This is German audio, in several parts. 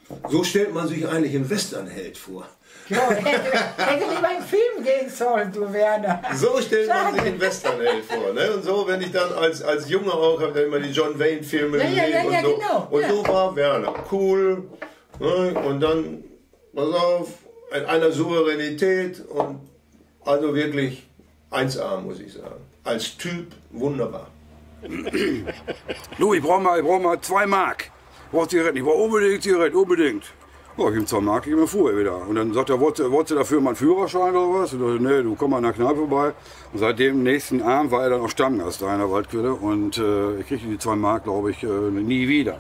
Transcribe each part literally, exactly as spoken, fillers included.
So stellt man sich eigentlich einen Westernheld vor. Ja, hätte, hätte lieber einen Film gehen sollen, du Werner. So stellt man sich einen Westernheld vor. Ne? Und so, wenn ich dann als, als Junge auch, habe ich immer die John Wayne-Filme ja, gesehen ja, ja, und ja, so. Genau, und ja. so war Werner. Cool. Ne? Und dann, pass auf, in einer Souveränität und also wirklich eins A, muss ich sagen. Als Typ wunderbar. Du, ich brauch mal, ich brauch mal zwei Mark. Ich brauch Zigaretten, ich brauch unbedingt Zigaretten, unbedingt. Oh, ich ihm zwei Mark, ich mir fuhr wieder. Und dann sagt er, wolltest du dafür mal einen Führerschein oder was? Und ich, nee, du komm mal an der Kneipe vorbei. Und seit dem nächsten Abend war er dann auch Stammgast da in der Waldquelle. Und äh, ich kriegte die zwei Mark, glaube ich, äh, nie wieder.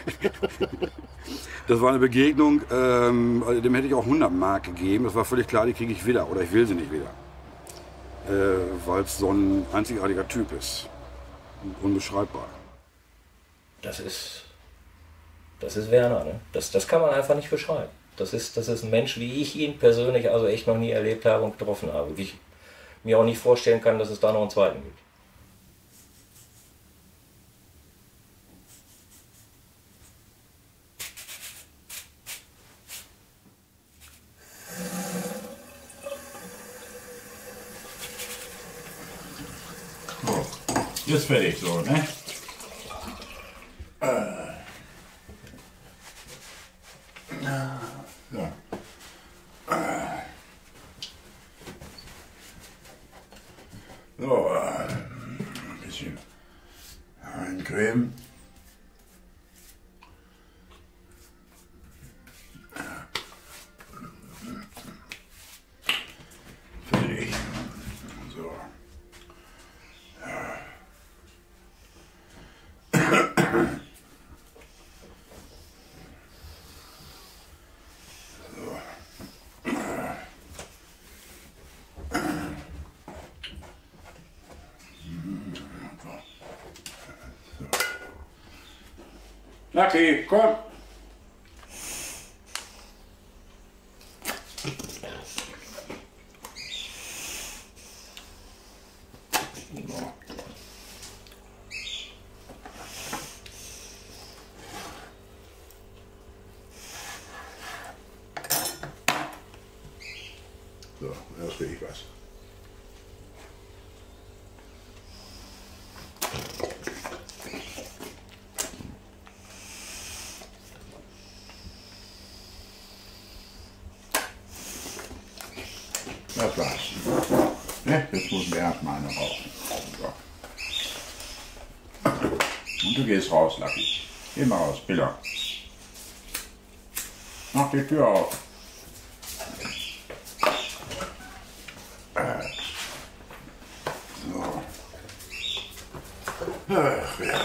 Das war eine Begegnung, ähm, also dem hätte ich auch hundert Mark gegeben. Das war völlig klar, die kriege ich wieder oder ich will sie nicht wieder. Äh, Weil es so ein einzigartiger Typ ist. Unbeschreibbar. Das ist, das ist Werner, ne? Das, das kann man einfach nicht beschreiben. Das ist, das ist ein Mensch, wie ich ihn persönlich also echt noch nie erlebt habe und getroffen habe. Wie ich mir auch nicht vorstellen kann, dass es da noch einen zweiten gibt. Jetzt fertig so, ne? Äh. So. Äh. So, äh. ein bisschen eincremen. Fertig. So. Lucky, komm! So, erst will ich was. Das war's. Ne? Jetzt muss wir erstmal eine rauchen. So. Und du gehst raus, Lucky. Geh mal raus, Billa. Mach die Tür auf. So. Ach ja.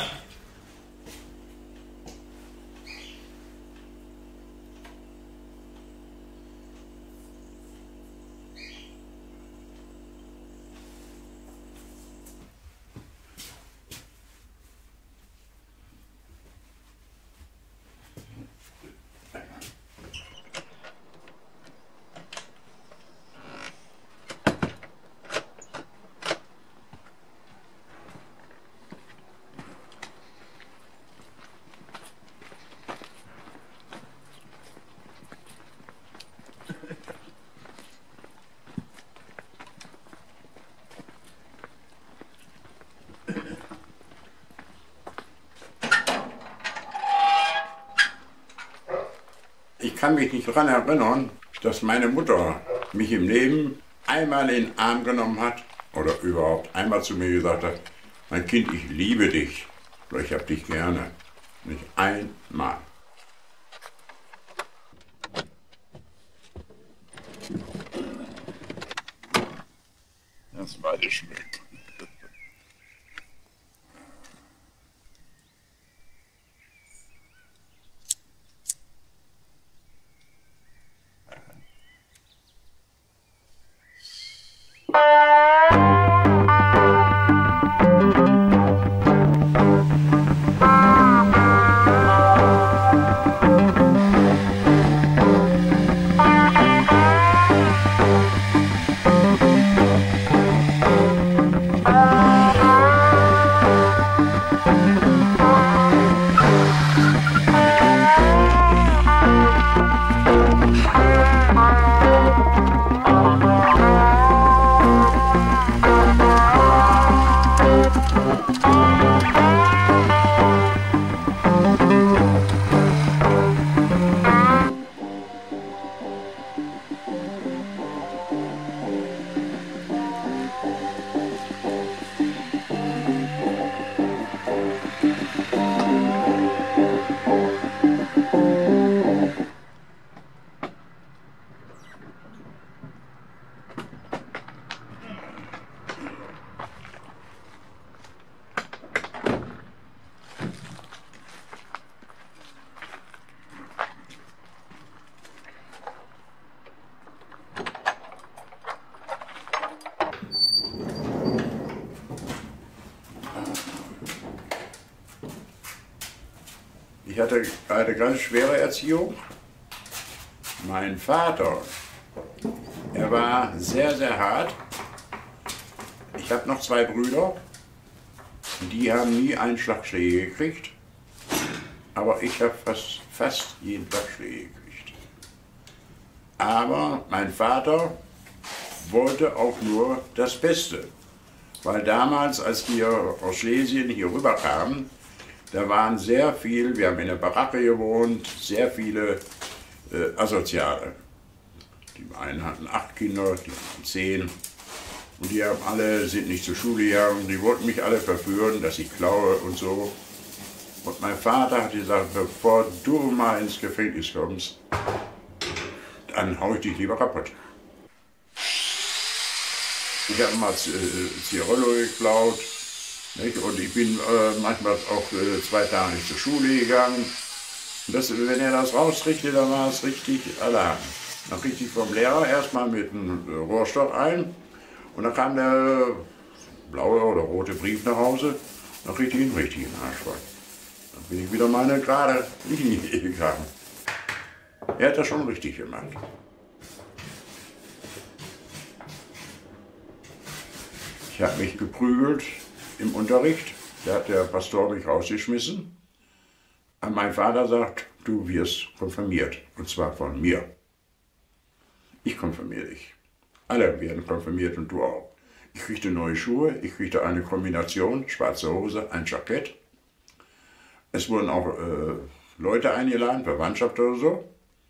Ich kann mich nicht daran erinnern, dass meine Mutter mich im Leben einmal in den Arm genommen hat oder überhaupt einmal zu mir gesagt hat, mein Kind, ich liebe dich oder ich hab dich gerne. Nicht einmal. Das war die Schmück. ich hatte eine ganz schwere Erziehung. Mein Vater, er war sehr, sehr hart. Ich habe noch zwei Brüder, die haben nie einen Schlagschläge gekriegt. Aber ich habe fast, fast jeden Schlagschläge gekriegt. Aber mein Vater wollte auch nur das Beste. Weil damals, als wir aus Schlesien hier rüber kamen, da waren sehr viel, wir haben in der Baracke gewohnt, sehr viele äh, Asoziale. Die einen hatten acht Kinder, die anderen zehn. Und die haben alle, sind nicht zur Schule gegangen, die wollten mich alle verführen, dass ich klaue und so. Und mein Vater hat gesagt, bevor du mal ins Gefängnis kommst, dann hau ich dich lieber kaputt. Ich habe mal Zirollo geklaut, nicht? Und ich bin äh, manchmal auch äh, zwei Tage nicht zur Schule gegangen. Und das, wenn er das rauskriegte, dann war es richtig Alarm. Dann kriegte ich vom Lehrer erstmal mit einem Rohrstock ein und dann kam der blaue oder rote Brief nach Hause, dann kriegte ich einen richtigen Arschball. Dann bin ich wieder meine gerade Linie gegangen. Er hat das schon richtig gemacht. Ich habe mich geprügelt im Unterricht, da hat der Pastor mich rausgeschmissen. Und mein Vater sagt, du wirst konfirmiert, und zwar von mir. Ich konfirmiere dich. Alle werden konfirmiert und du auch. Ich kriegte neue Schuhe, ich kriegte eine Kombination, schwarze Hose, ein Jackett. Es wurden auch äh, Leute eingeladen, Verwandtschaft oder so.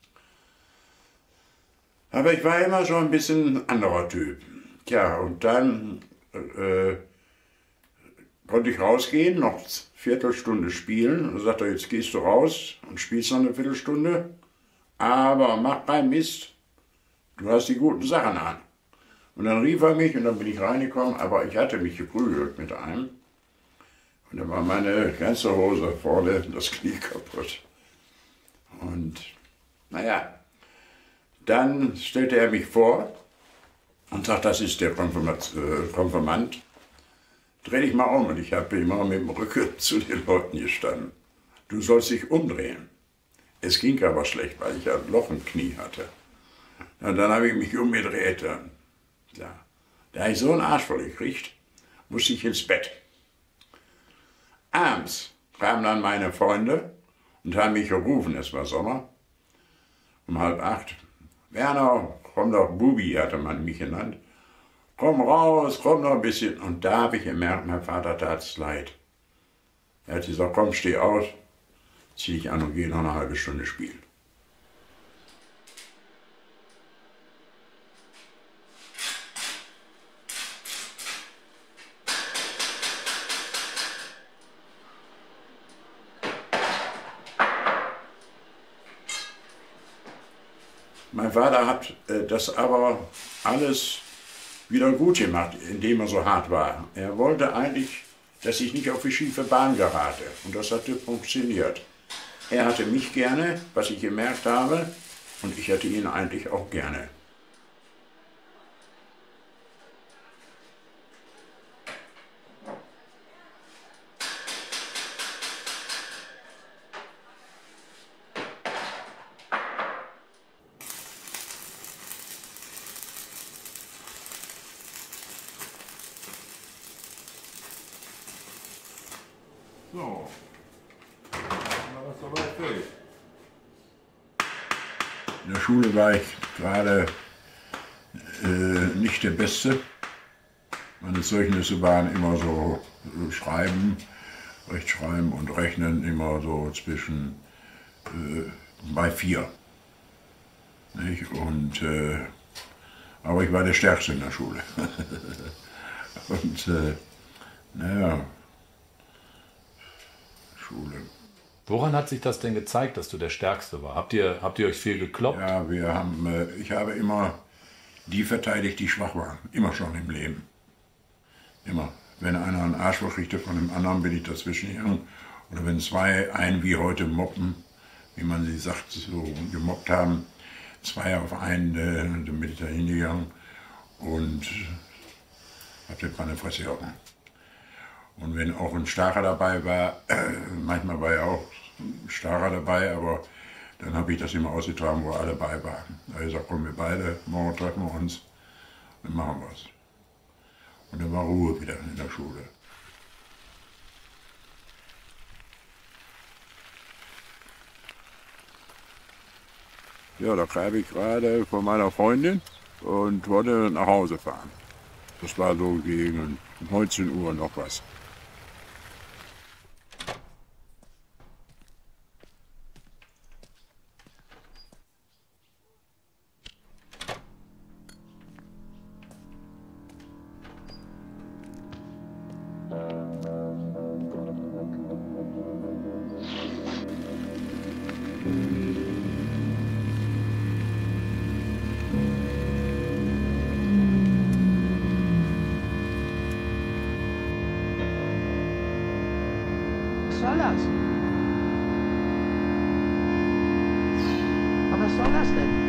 Aber ich war immer so ein bisschen anderer Typ. Tja, und dann äh, konnte ich rausgehen, noch eine Viertelstunde spielen. Und sagte, jetzt gehst du raus und spielst noch eine Viertelstunde. Aber mach keinen Mist, du hast die guten Sachen an. Und dann rief er mich und dann bin ich reingekommen, aber ich hatte mich geprügelt mit einem. Und dann war meine ganze Hose vorne, das Knie kaputt. Und naja, dann stellte er mich vor und sagt, das ist der Konfirmand. Dreh dich mal um. Und ich habe immer mit dem Rücken zu den Leuten gestanden. Du sollst dich umdrehen. Es ging aber schlecht, weil ich ein Loch im Knie hatte. Und dann habe ich mich umgedreht. Ja. Da habe ich so einen Arsch voll gekriegt, musste ich ins Bett. Abends kamen dann meine Freunde und haben mich gerufen, es war Sommer, um halb acht. Werner, komm doch, Bubi hatte man mich genannt. Komm raus, komm noch ein bisschen. Und da habe ich gemerkt, mein Vater tat es leid. Er hat gesagt, komm, steh auf, zieh dich an und geh noch eine halbe Stunde spielen. Mein Vater hat äh, das aber alles wieder gut gemacht, indem er so hart war. Er wollte eigentlich, dass ich nicht auf die schiefe Bahn gerate. Und das hatte funktioniert. Er hatte mich gerne, was ich gemerkt habe, und ich hatte ihn eigentlich auch gerne. So, dann ist soweit fertig. In der Schule war ich gerade äh, nicht der Beste. Meine Zeugnisse waren immer so äh, Schreiben, Rechtschreiben und Rechnen immer so zwischen äh, bei vier. Nicht? Und, äh, aber ich war der Stärkste in der Schule. Und äh, naja, Schule. Woran hat sich das denn gezeigt, dass du der Stärkste war? Habt ihr, habt ihr euch viel gekloppt? Ja, wir haben, äh, ich habe immer die verteidigt, die schwach waren. Immer schon im Leben. Immer. Wenn einer einen Arschloch kriegte von dem anderen, bin ich dazwischen gegangen. Oder wenn zwei einen wie heute moppen, wie man sie sagt, so gemobbt haben, zwei auf einen, äh, dann bin ich da hingegangen und hab den Pfanne Fresse gehauen. Und wenn auch ein Starker dabei war, äh, manchmal war er auch Starrer dabei, aber dann habe ich das immer ausgetragen, wo alle bei waren. Da habe ich gesagt, komm, wir beide, morgen treffen wir uns, dann machen wir es. Und dann war Ruhe wieder in der Schule. Ja, da kam ich gerade von meiner Freundin und wollte nach Hause fahren. Das war so gegen neunzehn Uhr noch was. Was soll das? Aber was soll das denn?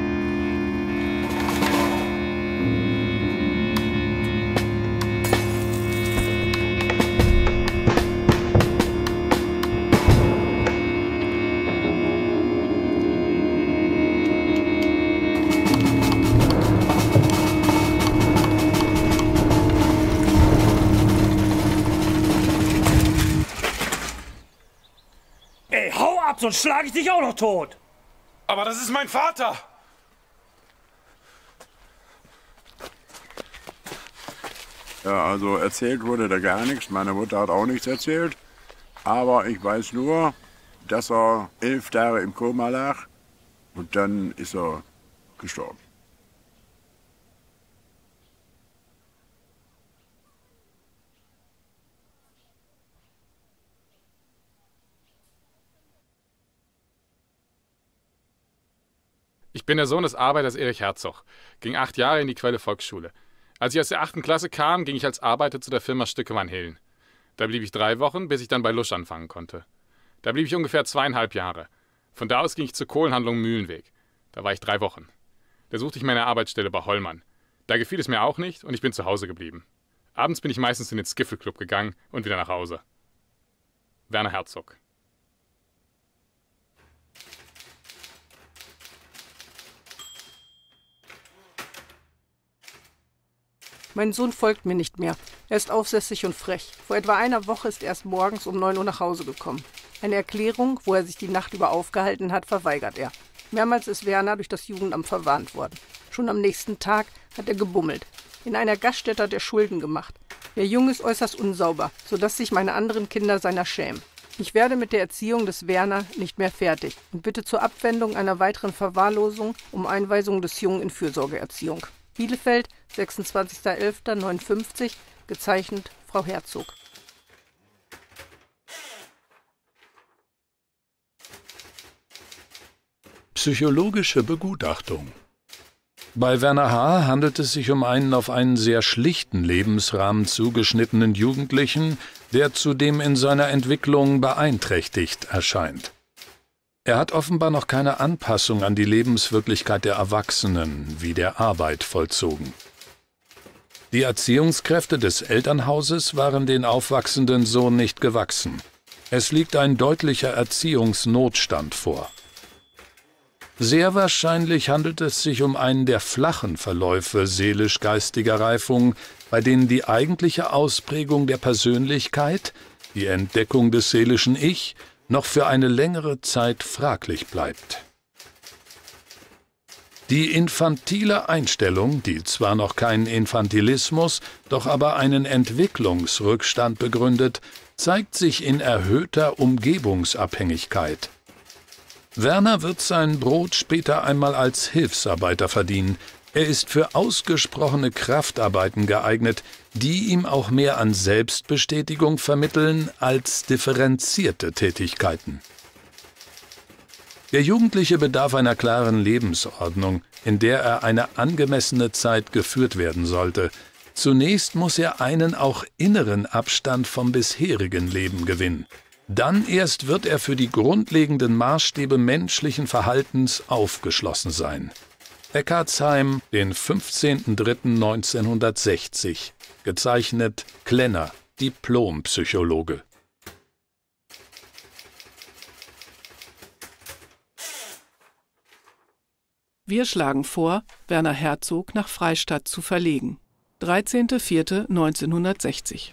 Ey, hau ab, sonst schlage ich dich auch noch tot. Aber das ist mein Vater! Ja, also erzählt wurde da gar nichts. Meine Mutter hat auch nichts erzählt. Aber ich weiß nur, dass er elf Tage im Koma lag und dann ist er gestorben. Ich bin der Sohn des Arbeiters Erich Herzog, ging acht Jahre in die Quelle Volksschule. Als ich aus der achten Klasse kam, ging ich als Arbeiter zu der Firma Stückemann Helen. Da blieb ich drei Wochen, bis ich dann bei Lusch anfangen konnte. Da blieb ich ungefähr zweieinhalb Jahre. Von da aus ging ich zur Kohlenhandlung Mühlenweg. Da war ich drei Wochen. Da suchte ich meine Arbeitsstelle bei Hollmann. Da gefiel es mir auch nicht und ich bin zu Hause geblieben. Abends bin ich meistens in den Skiffelclub gegangen und wieder nach Hause. Werner Herzog. Mein Sohn folgt mir nicht mehr. Er ist aufsässig und frech. Vor etwa einer Woche ist er erst morgens um neun Uhr nach Hause gekommen. Eine Erklärung, wo er sich die Nacht über aufgehalten hat, verweigert er. Mehrmals ist Werner durch das Jugendamt verwarnt worden. Schon am nächsten Tag hat er gebummelt. In einer Gaststätte hat er Schulden gemacht. Der Junge ist äußerst unsauber, sodass sich meine anderen Kinder seiner schämen. Ich werde mit der Erziehung des Werner nicht mehr fertig und bitte zur Abwendung einer weiteren Verwahrlosung um Einweisung des Jungen in Fürsorgeerziehung. Bielefeld, sechsundzwanzigster elfter neunundfünfzig, gezeichnet Frau Herzog. Psychologische Begutachtung. Bei Werner H. handelt es sich um einen auf einen sehr schlichten Lebensrahmen zugeschnittenen Jugendlichen, der zudem in seiner Entwicklung beeinträchtigt erscheint. Er hat offenbar noch keine Anpassung an die Lebenswirklichkeit der Erwachsenen wie der Arbeit vollzogen. Die Erziehungskräfte des Elternhauses waren den aufwachsenden Sohn nicht gewachsen. Es liegt ein deutlicher Erziehungsnotstand vor. Sehr wahrscheinlich handelt es sich um einen der flachen Verläufe seelisch-geistiger Reifung, bei denen die eigentliche Ausprägung der Persönlichkeit, die Entdeckung des seelischen Ich, noch für eine längere Zeit fraglich bleibt. Die infantile Einstellung, die zwar noch keinen Infantilismus, doch aber einen Entwicklungsrückstand begründet, zeigt sich in erhöhter Umgebungsabhängigkeit. Werner wird sein Brot später einmal als Hilfsarbeiter verdienen. Er ist für ausgesprochene Kraftarbeiten geeignet, die ihm auch mehr an Selbstbestätigung vermitteln als differenzierte Tätigkeiten. Der Jugendliche bedarf einer klaren Lebensordnung, in der er eine angemessene Zeit geführt werden sollte. Zunächst muss er einen auch inneren Abstand vom bisherigen Leben gewinnen. Dann erst wird er für die grundlegenden Maßstäbe menschlichen Verhaltens aufgeschlossen sein. Eckartsheim, den fünfzehnten dritten neunzehnhundertsechzig. Gezeichnet Klenner, Diplompsychologe. Wir schlagen vor, Werner Herzog nach Freistadt zu verlegen. dreizehnter vierter neunzehnhundertsechzig.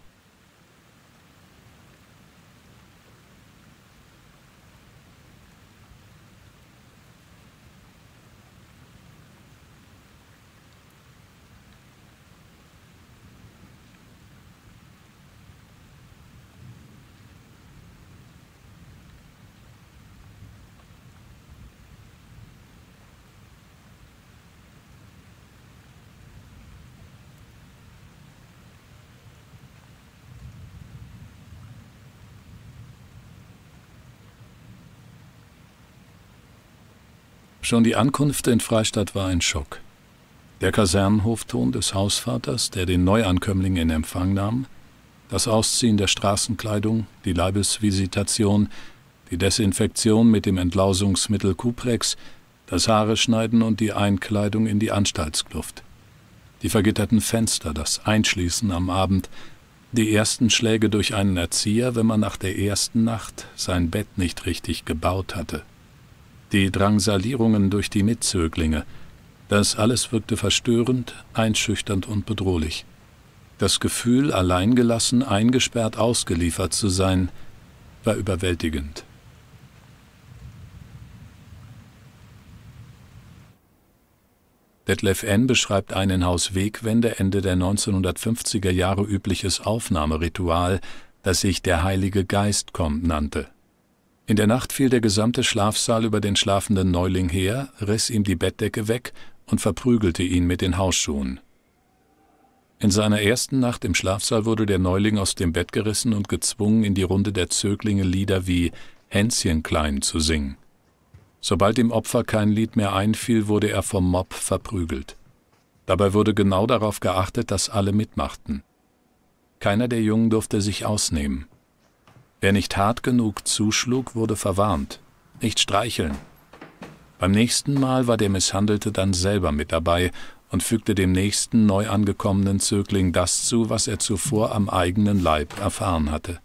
Schon die Ankunft in Freistadt war ein Schock. Der Kasernenhofton des Hausvaters, der den Neuankömmling in Empfang nahm, das Ausziehen der Straßenkleidung, die Leibesvisitation, die Desinfektion mit dem Entlausungsmittel Cuprex, das Haareschneiden und die Einkleidung in die Anstaltskluft. Die vergitterten Fenster, das Einschließen am Abend, die ersten Schläge durch einen Erzieher, wenn man nach der ersten Nacht sein Bett nicht richtig gebaut hatte. Die Drangsalierungen durch die Mitzöglinge, das alles wirkte verstörend, einschüchternd und bedrohlich. Das Gefühl, alleingelassen, eingesperrt, ausgeliefert zu sein, war überwältigend. Detlef N. beschreibt ein in Haus Wegwende Ende der neunzehnhundertfünfziger Jahre übliches Aufnahmeritual, das sich der Heilige Geist kommt nannte. In der Nacht fiel der gesamte Schlafsaal über den schlafenden Neuling her, riss ihm die Bettdecke weg und verprügelte ihn mit den Hausschuhen. In seiner ersten Nacht im Schlafsaal wurde der Neuling aus dem Bett gerissen und gezwungen, in die Runde der Zöglinge Lieder wie »Hänschen klein« zu singen. Sobald dem Opfer kein Lied mehr einfiel, wurde er vom Mob verprügelt. Dabei wurde genau darauf geachtet, dass alle mitmachten. Keiner der Jungen durfte sich ausnehmen. Wer nicht hart genug zuschlug, wurde verwarnt. Nicht streicheln. Beim nächsten Mal war der Misshandelte dann selber mit dabei und fügte dem nächsten neu angekommenen Zögling das zu, was er zuvor am eigenen Leib erfahren hatte.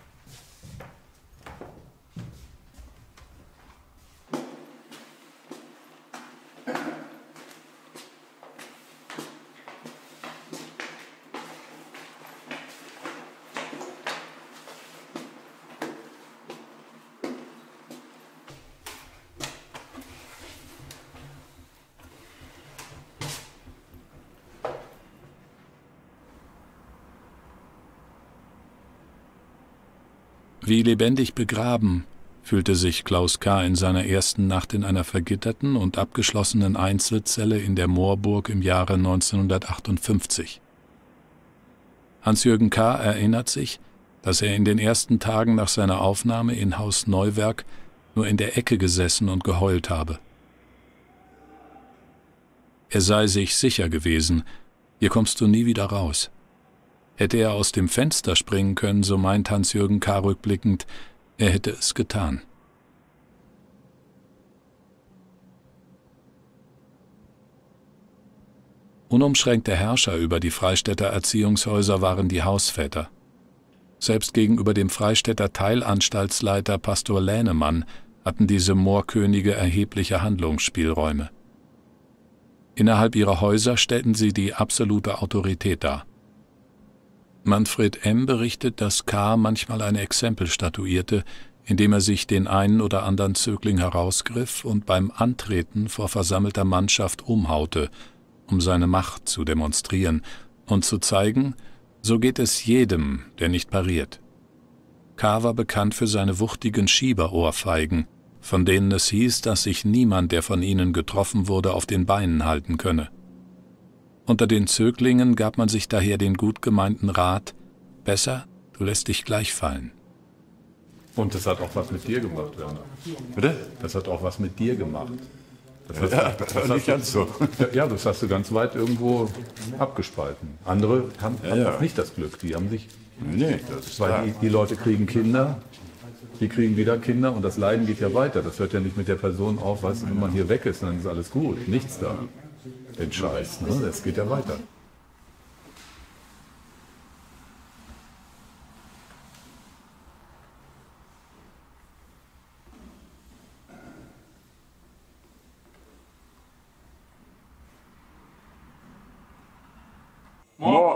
Wie lebendig begraben fühlte sich Klaus K. in seiner ersten Nacht in einer vergitterten und abgeschlossenen Einzelzelle in der Moorburg im Jahre neunzehnhundertachtundfünfzig. Hans-Jürgen K. erinnert sich, dass er in den ersten Tagen nach seiner Aufnahme in Haus Neuwerk nur in der Ecke gesessen und geheult habe. Er sei sich sicher gewesen, hier kommst du nie wieder raus. Hätte er aus dem Fenster springen können, so meint Hans-Jürgen K. rückblickend, er hätte es getan. Unumschränkte Herrscher über die Freistädter Erziehungshäuser waren die Hausväter. Selbst gegenüber dem Freistädter Teilanstaltsleiter Pastor Lähnemann hatten diese Moorkönige erhebliche Handlungsspielräume. Innerhalb ihrer Häuser stellten sie die absolute Autorität dar. Manfred M. berichtet, dass K. manchmal ein Exempel statuierte, indem er sich den einen oder anderen Zögling herausgriff und beim Antreten vor versammelter Mannschaft umhaute, um seine Macht zu demonstrieren und zu zeigen, so geht es jedem, der nicht pariert. K. war bekannt für seine wuchtigen Schieberohrfeigen, von denen es hieß, dass sich niemand, der von ihnen getroffen wurde, auf den Beinen halten könne. Unter den Zöglingen gab man sich daher den gut gemeinten Rat, besser, du lässt dich gleich fallen. Und das hat auch was mit dir gemacht, Werner. Bitte? Das hat auch was mit dir gemacht. Das hast Ja, du, das war nicht ganz so. Ja, das hast du ganz weit irgendwo abgespalten. Andere haben, Ja, haben ja. nicht das Glück. Die haben sich, Nee, das ist weil klar. die, die Leute kriegen Kinder, die kriegen wieder Kinder und das Leiden geht ja weiter. Das hört ja nicht mit der Person auf, weißt du, wenn man hier weg ist, dann ist alles gut. Nichts da. Den Scheiß, ne? Das geht ja weiter.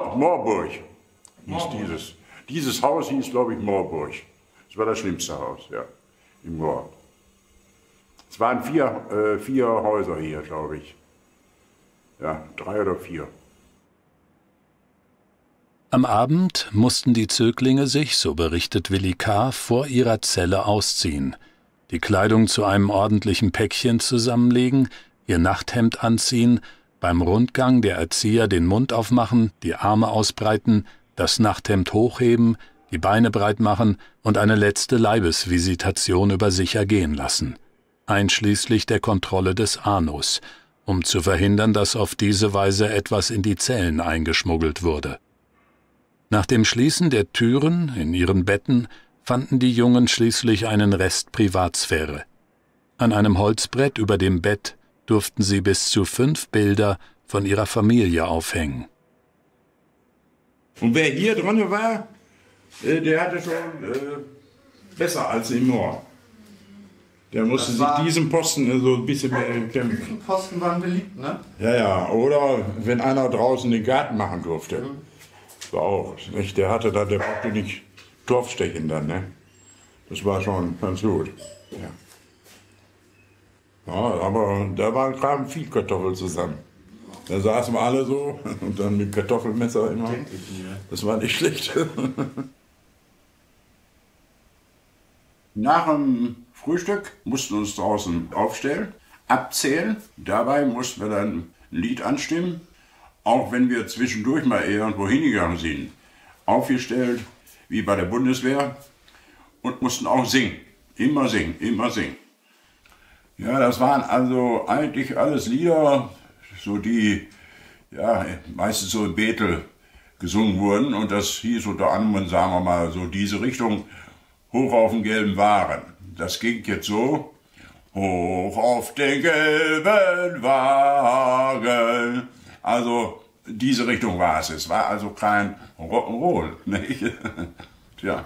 Moor, Moorburg hieß dieses. Dieses Haus hieß, glaube ich, Moorburg. Das war das schlimmste Haus, ja, im Moor. Es waren vier, äh, vier Häuser hier, glaube ich. Ja, drei oder vier. Am Abend mussten die Zöglinge sich, so berichtet Willi K., vor ihrer Zelle ausziehen, die Kleidung zu einem ordentlichen Päckchen zusammenlegen, ihr Nachthemd anziehen, beim Rundgang der Erzieher den Mund aufmachen, die Arme ausbreiten, das Nachthemd hochheben, die Beine breit machen und eine letzte Leibesvisitation über sich ergehen lassen, einschließlich der Kontrolle des Anus, um zu verhindern, dass auf diese Weise etwas in die Zellen eingeschmuggelt wurde. Nach dem Schließen der Türen in ihren Betten fanden die Jungen schließlich einen Rest Privatsphäre. An einem Holzbrett über dem Bett durften sie bis zu fünf Bilder von ihrer Familie aufhängen. Und wer hier drin war, äh, der hatte schon äh, besser als im Moor. Der musste sich diesen Posten so ein bisschen mehr kämpfen. Die Posten waren beliebt, ne? Ja, ja. Oder wenn einer draußen den Garten machen durfte. Mhm. War auch, nicht? Der hatte dann, der brauchte nicht Torfstechen dann, ne? Das war schon ganz gut. Ja. Ja, aber da waren kamen viel Kartoffeln zusammen. Da saßen wir alle so und dann mit Kartoffelmesser immer. Das war nicht schlecht. Nach dem Frühstück mussten wir uns draußen aufstellen, abzählen. Dabei mussten wir dann ein Lied anstimmen. Auch wenn wir zwischendurch mal irgendwo hingegangen sind. Aufgestellt, wie bei der Bundeswehr. Und mussten auch singen. Immer singen, immer singen. Ja, das waren also eigentlich alles Lieder, so die ja, meistens so in Bethel gesungen wurden. Und das hieß unter anderem, sagen wir mal, so diese Richtung, hoch auf den gelben Wagen. Das ging jetzt so, hoch auf den gelben Wagen. Also diese Richtung war es. Es war also kein Rock'n'Roll, nicht? Tja.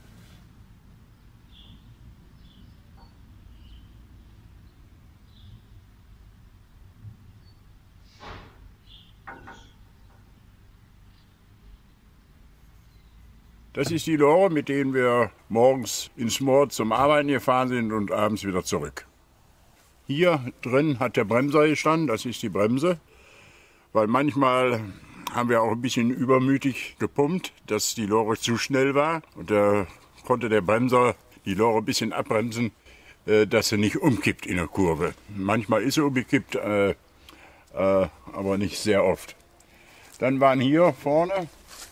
Das ist die Lore, mit denen wir morgens ins Moor zum Arbeiten gefahren sind und abends wieder zurück. Hier drin hat der Bremser gestanden, das ist die Bremse. Weil manchmal haben wir auch ein bisschen übermütig gepumpt, dass die Lore zu schnell war. Und da konnte der Bremser die Lore ein bisschen abbremsen, dass sie nicht umkippt in der Kurve. Manchmal ist sie umgekippt, äh, äh, aber nicht sehr oft. Dann waren hier vorne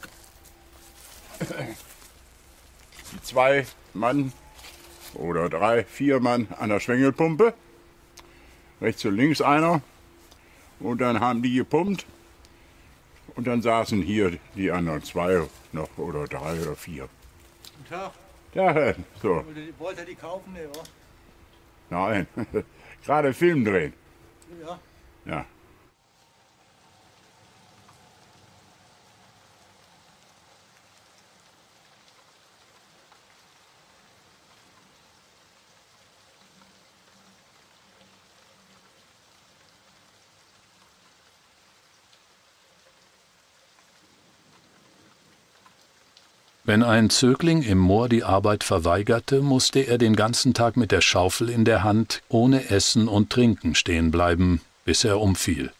die zwei Mann oder drei, vier Mann an der Schwengelpumpe. Rechts und links einer. Und dann haben die gepumpt und dann saßen hier die anderen zwei noch oder drei oder vier. Guten Tag. Ja, so. Wollt ihr die kaufen? Nee, oder? Nein, gerade Film drehen. Ja. Ja. Wenn ein Zögling im Moor die Arbeit verweigerte, musste er den ganzen Tag mit der Schaufel in der Hand ohne Essen und Trinken stehen bleiben, bis er umfiel.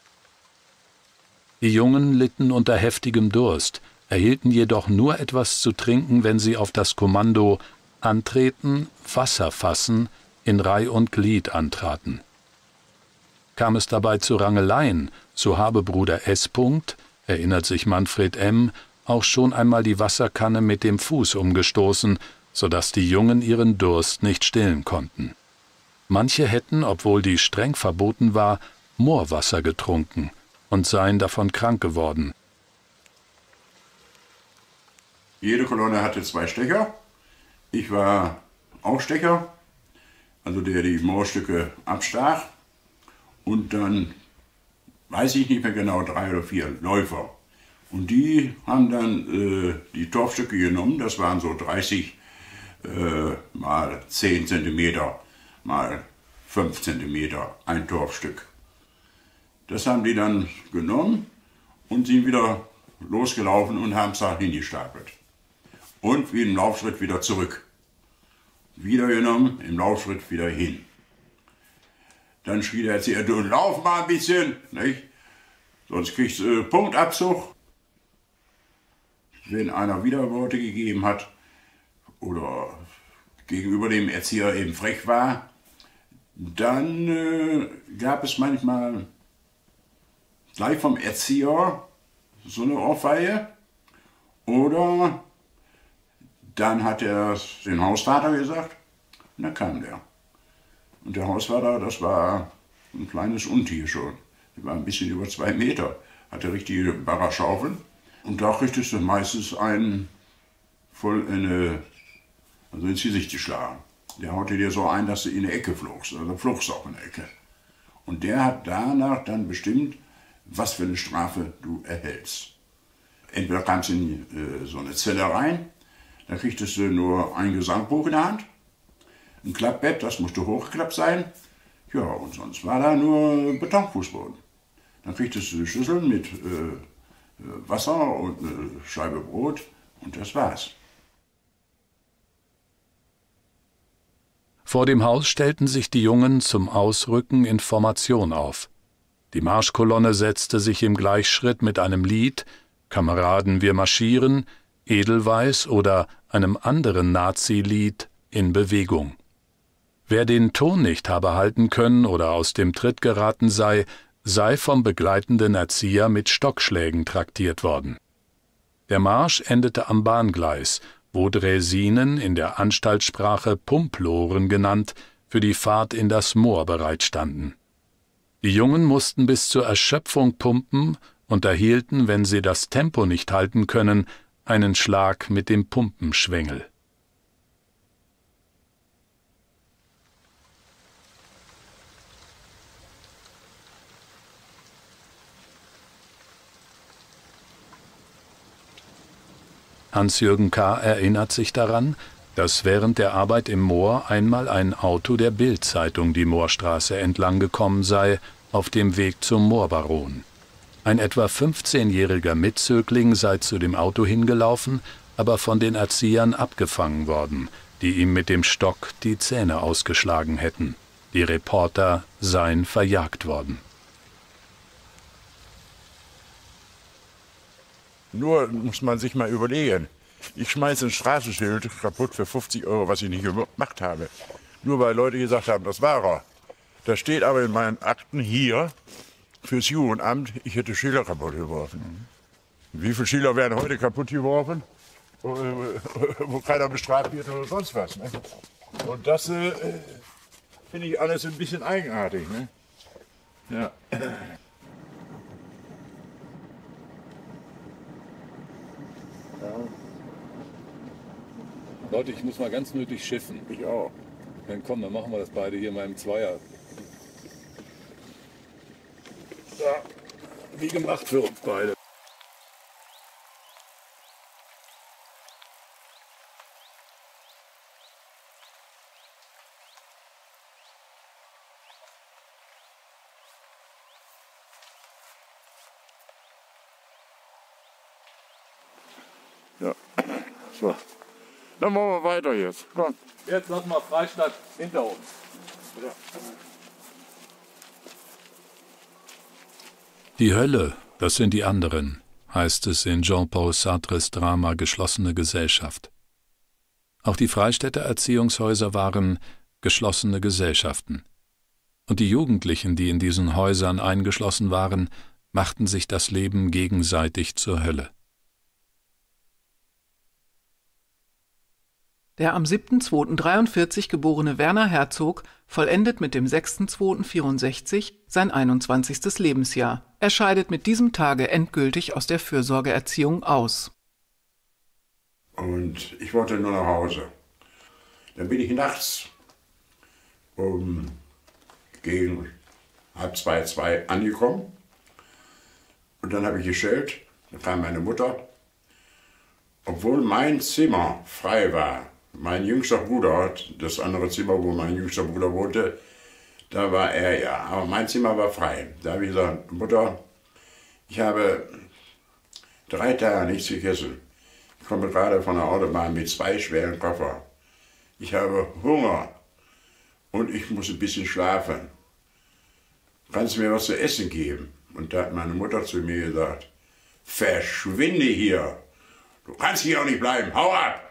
Die Jungen litten unter heftigem Durst, erhielten jedoch nur etwas zu trinken, wenn sie auf das Kommando »Antreten, Wasser fassen« in Reih und Glied antraten. Kam es dabei zu Rangeleien, so habe Bruder S. erinnert sich Manfred M., auch schon einmal die Wasserkanne mit dem Fuß umgestoßen, so dass die Jungen ihren Durst nicht stillen konnten. Manche hätten, obwohl dies streng verboten war, Moorwasser getrunken und seien davon krank geworden. Jede Kolonne hatte zwei Stecher. Ich war auch Stecher, also der die Moorstücke abstach. Und dann, weiß ich nicht mehr genau, drei oder vier Läufer. Und die haben dann äh, die Torfstücke genommen, das waren so dreißig äh, mal zehn Zentimeter mal fünf Zentimeter ein Torfstück. Das haben die dann genommen und sind wieder losgelaufen und haben es da hingestapelt. Und wie im Laufschritt wieder zurück. Wieder genommen, im Laufschritt wieder hin. Dann schrie der Erzieher, du lauf mal ein bisschen, nicht? Sonst kriegst du äh, Punktabzug. Wenn einer wieder Worte gegeben hat oder gegenüber dem Erzieher eben frech war, dann äh, gab es manchmal gleich vom Erzieher so eine Ohrfeige. Oder dann hat er den Hausvater gesagt und dann kam der. Und der Hausvater, das war ein kleines Untier schon. Der war ein bisschen über zwei Meter, hatte richtige Barraschaufeln. Und da richtest du meistens einen voll in eine, also ins Gesicht geschlagen. Der haute dir so ein, dass du in eine Ecke fluchst, also fluchst auch in eine Ecke. Und der hat danach dann bestimmt, was für eine Strafe du erhältst. Entweder kamst du in äh, so eine Zelle rein, da kriegtest du nur ein Gesangbuch in der Hand, ein Klappbett, das musste hochgeklappt sein, ja, und sonst war da nur Betonfußboden. Dann kriegtest du Schüsseln mit äh, Wasser und eine Scheibe Brot und das war's. Vor dem Haus stellten sich die Jungen zum Ausrücken in Formation auf. Die Marschkolonne setzte sich im Gleichschritt mit einem Lied »Kameraden, wir marschieren«, »Edelweiß« oder einem anderen Nazi-Lied in Bewegung. Wer den Ton nicht habe halten können oder aus dem Tritt geraten sei, sei vom begleitenden Erzieher mit Stockschlägen traktiert worden. Der Marsch endete am Bahngleis, wo Draisinen, in der Anstaltssprache Pumploren genannt, für die Fahrt in das Moor bereitstanden. Die Jungen mussten bis zur Erschöpfung pumpen und erhielten, wenn sie das Tempo nicht halten können, einen Schlag mit dem Pumpenschwengel. Hans-Jürgen K. erinnert sich daran, dass während der Arbeit im Moor einmal ein Auto der Bild-Zeitung die Moorstraße entlang gekommen sei, auf dem Weg zum Moorbaron. Ein etwa fünfzehnjähriger Mitzögling sei zu dem Auto hingelaufen, aber von den Erziehern abgefangen worden, die ihm mit dem Stock die Zähne ausgeschlagen hätten. Die Reporter seien verjagt worden. Nur muss man sich mal überlegen, ich schmeiße ein Straßenschild kaputt für fünfzig Euro, was ich nicht gemacht habe. Nur weil Leute gesagt haben, das war er. Da steht aber in meinen Akten hier, fürs Jugendamt, ich hätte Schilder kaputt geworfen. Wie viele Schilder werden heute kaputt geworfen, wo, wo keiner bestraft wird oder sonst was. Ne? Und das äh, finde ich alles ein bisschen eigenartig. Ne? Ja. Leute, ich muss mal ganz nötig schiffen. Ich auch. Dann komm, dann machen wir das beide hier mal im Zweier. Ja, wie gemacht für uns beide. Ja, so. Dann machen wir weiter jetzt. Komm. Jetzt lassen wir Freistadt hinter uns. Ja. Die Hölle, das sind die anderen, heißt es in Jean-Paul Sartres Drama »Geschlossene Gesellschaft«. Auch die Freistädter Erziehungshäuser waren geschlossene Gesellschaften. Und die Jugendlichen, die in diesen Häusern eingeschlossen waren, machten sich das Leben gegenseitig zur Hölle. Der am siebten zweiten dreiundvierzig geborene Werner Herzog vollendet mit dem sechsten zweiten vierundsechzig sein einundzwanzigstes Lebensjahr. Er scheidet mit diesem Tage endgültig aus der Fürsorgeerziehung aus. Und ich wollte nur nach Hause. Dann bin ich nachts um gegen halb zwei, zwei angekommen. Und dann habe ich geschellt, dann kam meine Mutter. Obwohl mein Zimmer frei war, mein jüngster Bruder, das andere Zimmer, wo mein jüngster Bruder wohnte, da war er ja, aber mein Zimmer war frei. Da habe ich gesagt, Mutter, ich habe Drei Tage nichts gegessen. Ich komme gerade von der Autobahn mit zwei schweren Koffern. Ich habe Hunger und ich muss ein bisschen schlafen. Kannst du mir was zu essen geben? Und da hat meine Mutter zu mir gesagt, verschwinde hier. Du kannst hier auch nicht bleiben, hau ab!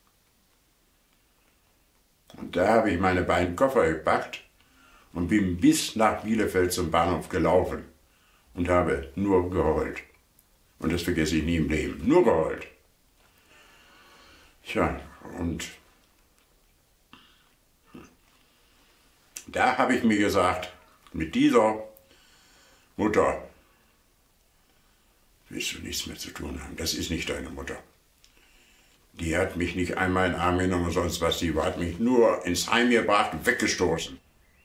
Und da habe ich meine beiden Koffer gepackt und bin bis nach Bielefeld zum Bahnhof gelaufen und habe nur geheult. Und das vergesse ich nie im Leben, nur geheult. Tja, und da habe ich mir gesagt, mit dieser Mutter willst du nichts mehr zu tun haben. Das ist nicht deine Mutter. Die hat mich nicht einmal in den Arm genommen, sonst was. Die hat mich nur ins Heim gebracht und weggestoßen.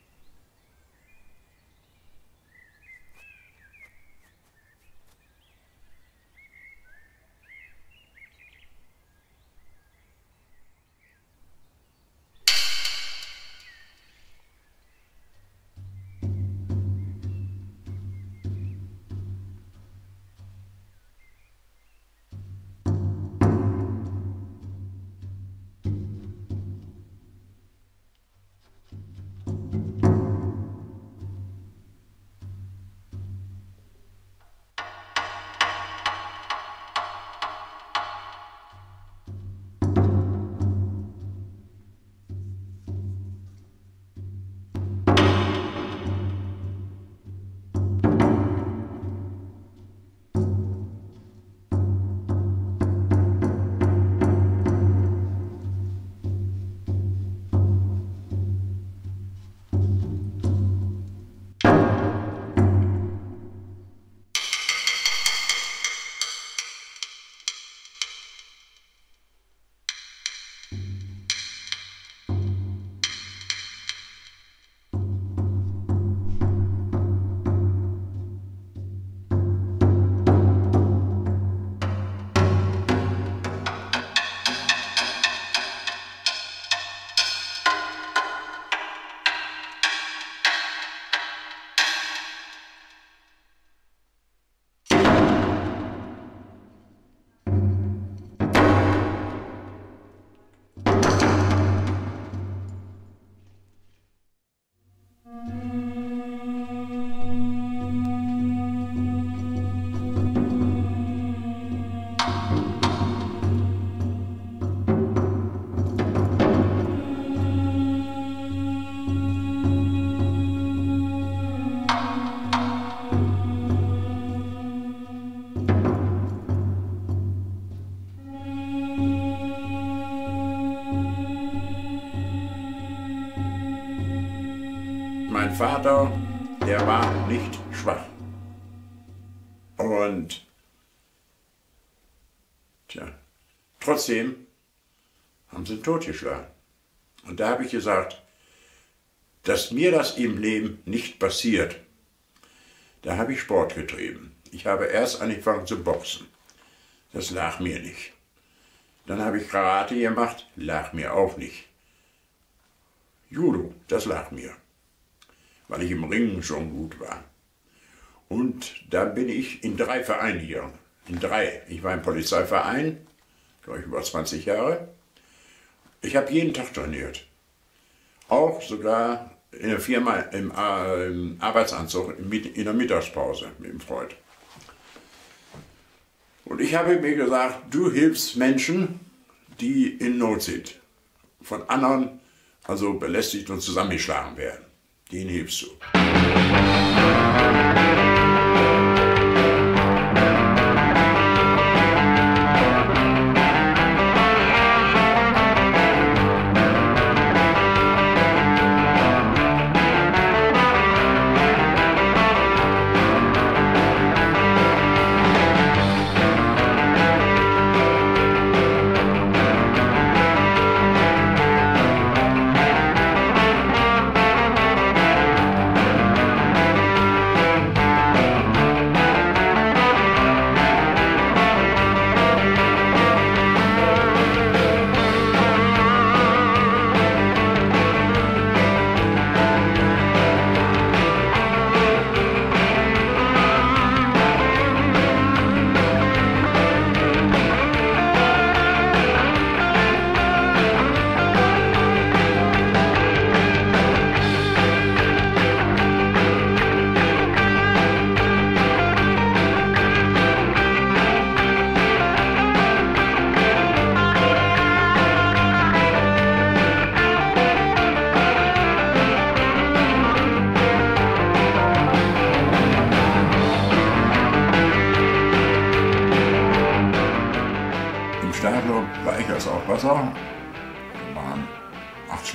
Mein Vater, der war nicht schwach. Und tja, trotzdem haben sie ihn totgeschlagen. Und da habe ich gesagt, dass mir das im Leben nicht passiert. Da habe ich Sport getrieben. Ich habe erst angefangen zu boxen. Das lag mir nicht. Dann habe ich Karate gemacht, lag mir auch nicht. Judo, das lag mir, weil ich im Ringen schon gut war. Und dann bin ich in drei Vereine gegangen. In drei. Ich war im Polizeiverein, glaube ich über zwanzig Jahre. Ich habe jeden Tag trainiert. Auch sogar in der Firma im, äh, im Arbeitsanzug in der Mittagspause mit dem Freund. Und ich habe mir gesagt, du hilfst Menschen, die in Not sind. Von anderen, also belästigt und zusammengeschlagen werden. Denen hilfst du.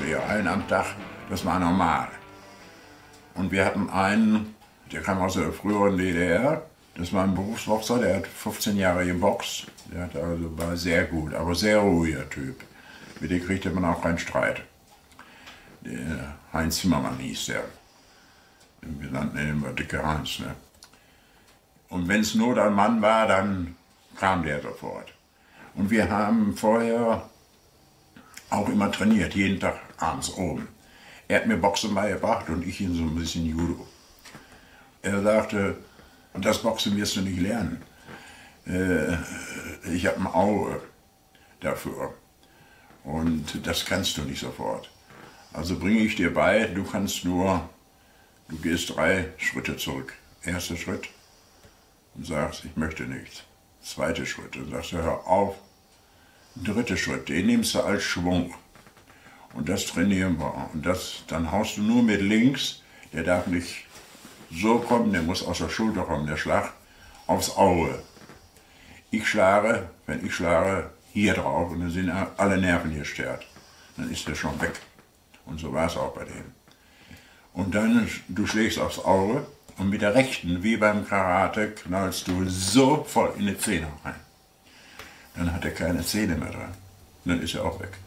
Schlägereien einen am Tag, das war normal. Und wir hatten einen, der kam aus der früheren D D R, das war ein Berufsboxer, der hat fünfzehn Jahre geboxt, der hat also, war sehr gut, aber sehr ruhiger Typ. Mit dem kriegte man auch keinen Streit. Der Heinz Zimmermann hieß der. Wir nannten ihn immer Dicke Heinz. Ne? Und wenn es nur der Mann war, dann kam der sofort. Und wir haben vorher auch immer trainiert, jeden Tag abends oben. Er hat mir Boxen beigebracht und ich ihm so ein bisschen Judo. Er sagte, das Boxen wirst du nicht lernen. Äh, ich habe ein Auge dafür und das kannst du nicht sofort. Also bringe ich dir bei, du kannst nur, du gehst drei Schritte zurück. Erster Schritt und sagst, ich möchte nichts. Zweiter Schritt und sagst, hör auf. Dritter Schritt, den nimmst du als Schwung. Und das trainieren wir. Und das, dann haust du nur mit links, der darf nicht so kommen, der muss aus der Schulter kommen, der Schlag, aufs Auge. Ich schlage, wenn ich schlage, hier drauf und dann sind alle Nerven hier gestört. Dann ist der schon weg. Und so war es auch bei dem. Und dann, du schlägst aufs Auge und mit der rechten, wie beim Karate, knallst du so voll in die Zähne rein. Dann hat er keine Zähne mehr dran. Dann ist er auch weg.